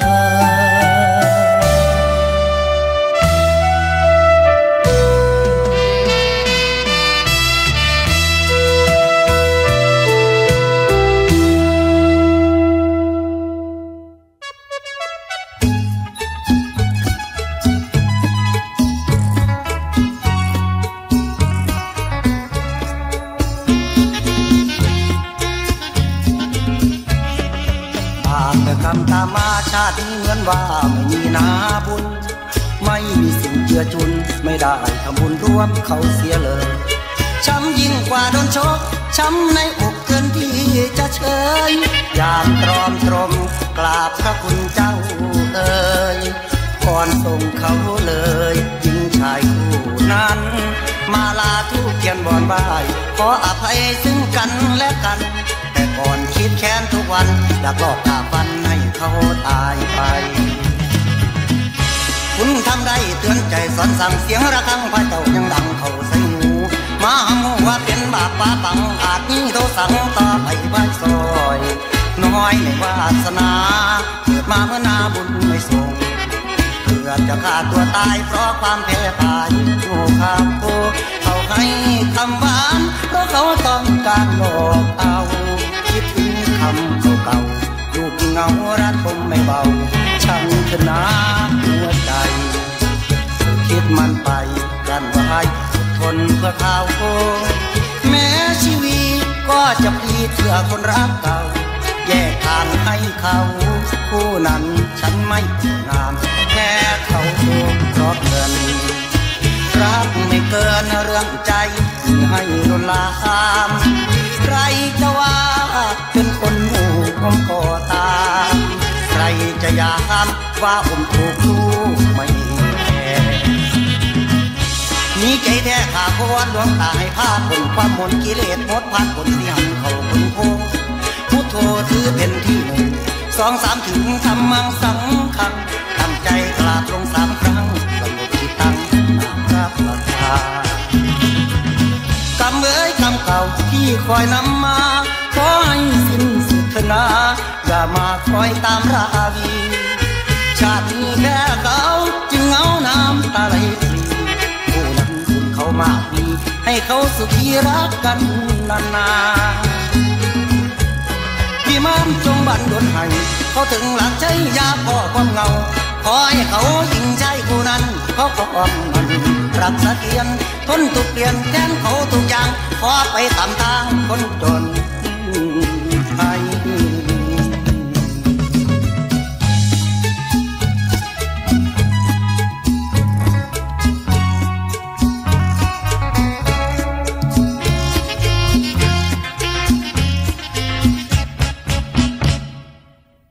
ตามมาชาตินี้เหมือนว่าไม่มีนาบุญไม่มีสิ่งเจือจุนไม่ได้ทำบุญร่วมเขาเสียเลยช้ำยิ่งกว่าโดนชกช้ำในอกเกินที่จะเชยยามตรอมตรมกราบพระคุณเจ้าเอ่ยก่อนส่งเขาเลยหญิงชายคู่นั้นมาลาทูกเทียนบอนบายขออภัยซึ่งกันและกันแต่ก่อนคิดแค้นทุกวันอยากลอกตาฟันให้เขาตายไปคุณทำได้เตือนใจสอนสั่งเสียงระฆังพระเจ้ายังดังเข้าใส่หูมาหำว่าเป็นบาปป่าปังอาจนี้โทสั่งต่อไปไว้ซอยน้อยในวาสนาเกิดมาเมื่อนาบุญไม่ส่งเพื่อจะฆ่าตัวตายเพราะความแพ้พ่ายโง่ข้ามโคเขาให้คำหวานเพราะเขาต้องการหลอกเอาคิดถึงคำเก่าๆลูกเงารัดผมไม่เบาช่างขนาดหัวใจคิดมันไปกันไว้ทนเพื่อเขาแม้ชีวิตก็จะพีเพื่อคนรักเก่าแยกทางให้เขาคู่นั้นฉันไม่งามแค่เขาเพราะเงินรักไม่เกินเรื่องใจให้ลวนลามใครจะว่าเป็นคนหูผมก็ตามใครจะยามว่าผมถูกลูกไม่แค่มีใจแท้ขาโคนดวงตาให้ภาพบนความมนกิเลสหมดพันคนที่หันเขาคนโคพุทโธถือเป็นที่หนึ่งสองสามถึงทำมังสังคังตั้งใจกราบลงสามครั้งสงบจิตตั้งรับหลักฐานกำเอ้ยกำเก่าที่คอยนำมาขอให้สิ้นสุดนาอย่ามาคอยตามราวีชาตินี้แค่เขาจึงเงาน้ำตาไหลพลีผู้นั้นคุณเขามากมีให้เขาสุขีรักกันนานๆพี่มันจงบันดลให้เขาถึงหลักใจยาพ่อความเงาขอให้เขาหญิงใจผู้นั้นเขาก็อ่อนมันรักสะเทียนทนตุกเปลี่ยนแทนเขาทุกอย่างขอไปตามทางคนจน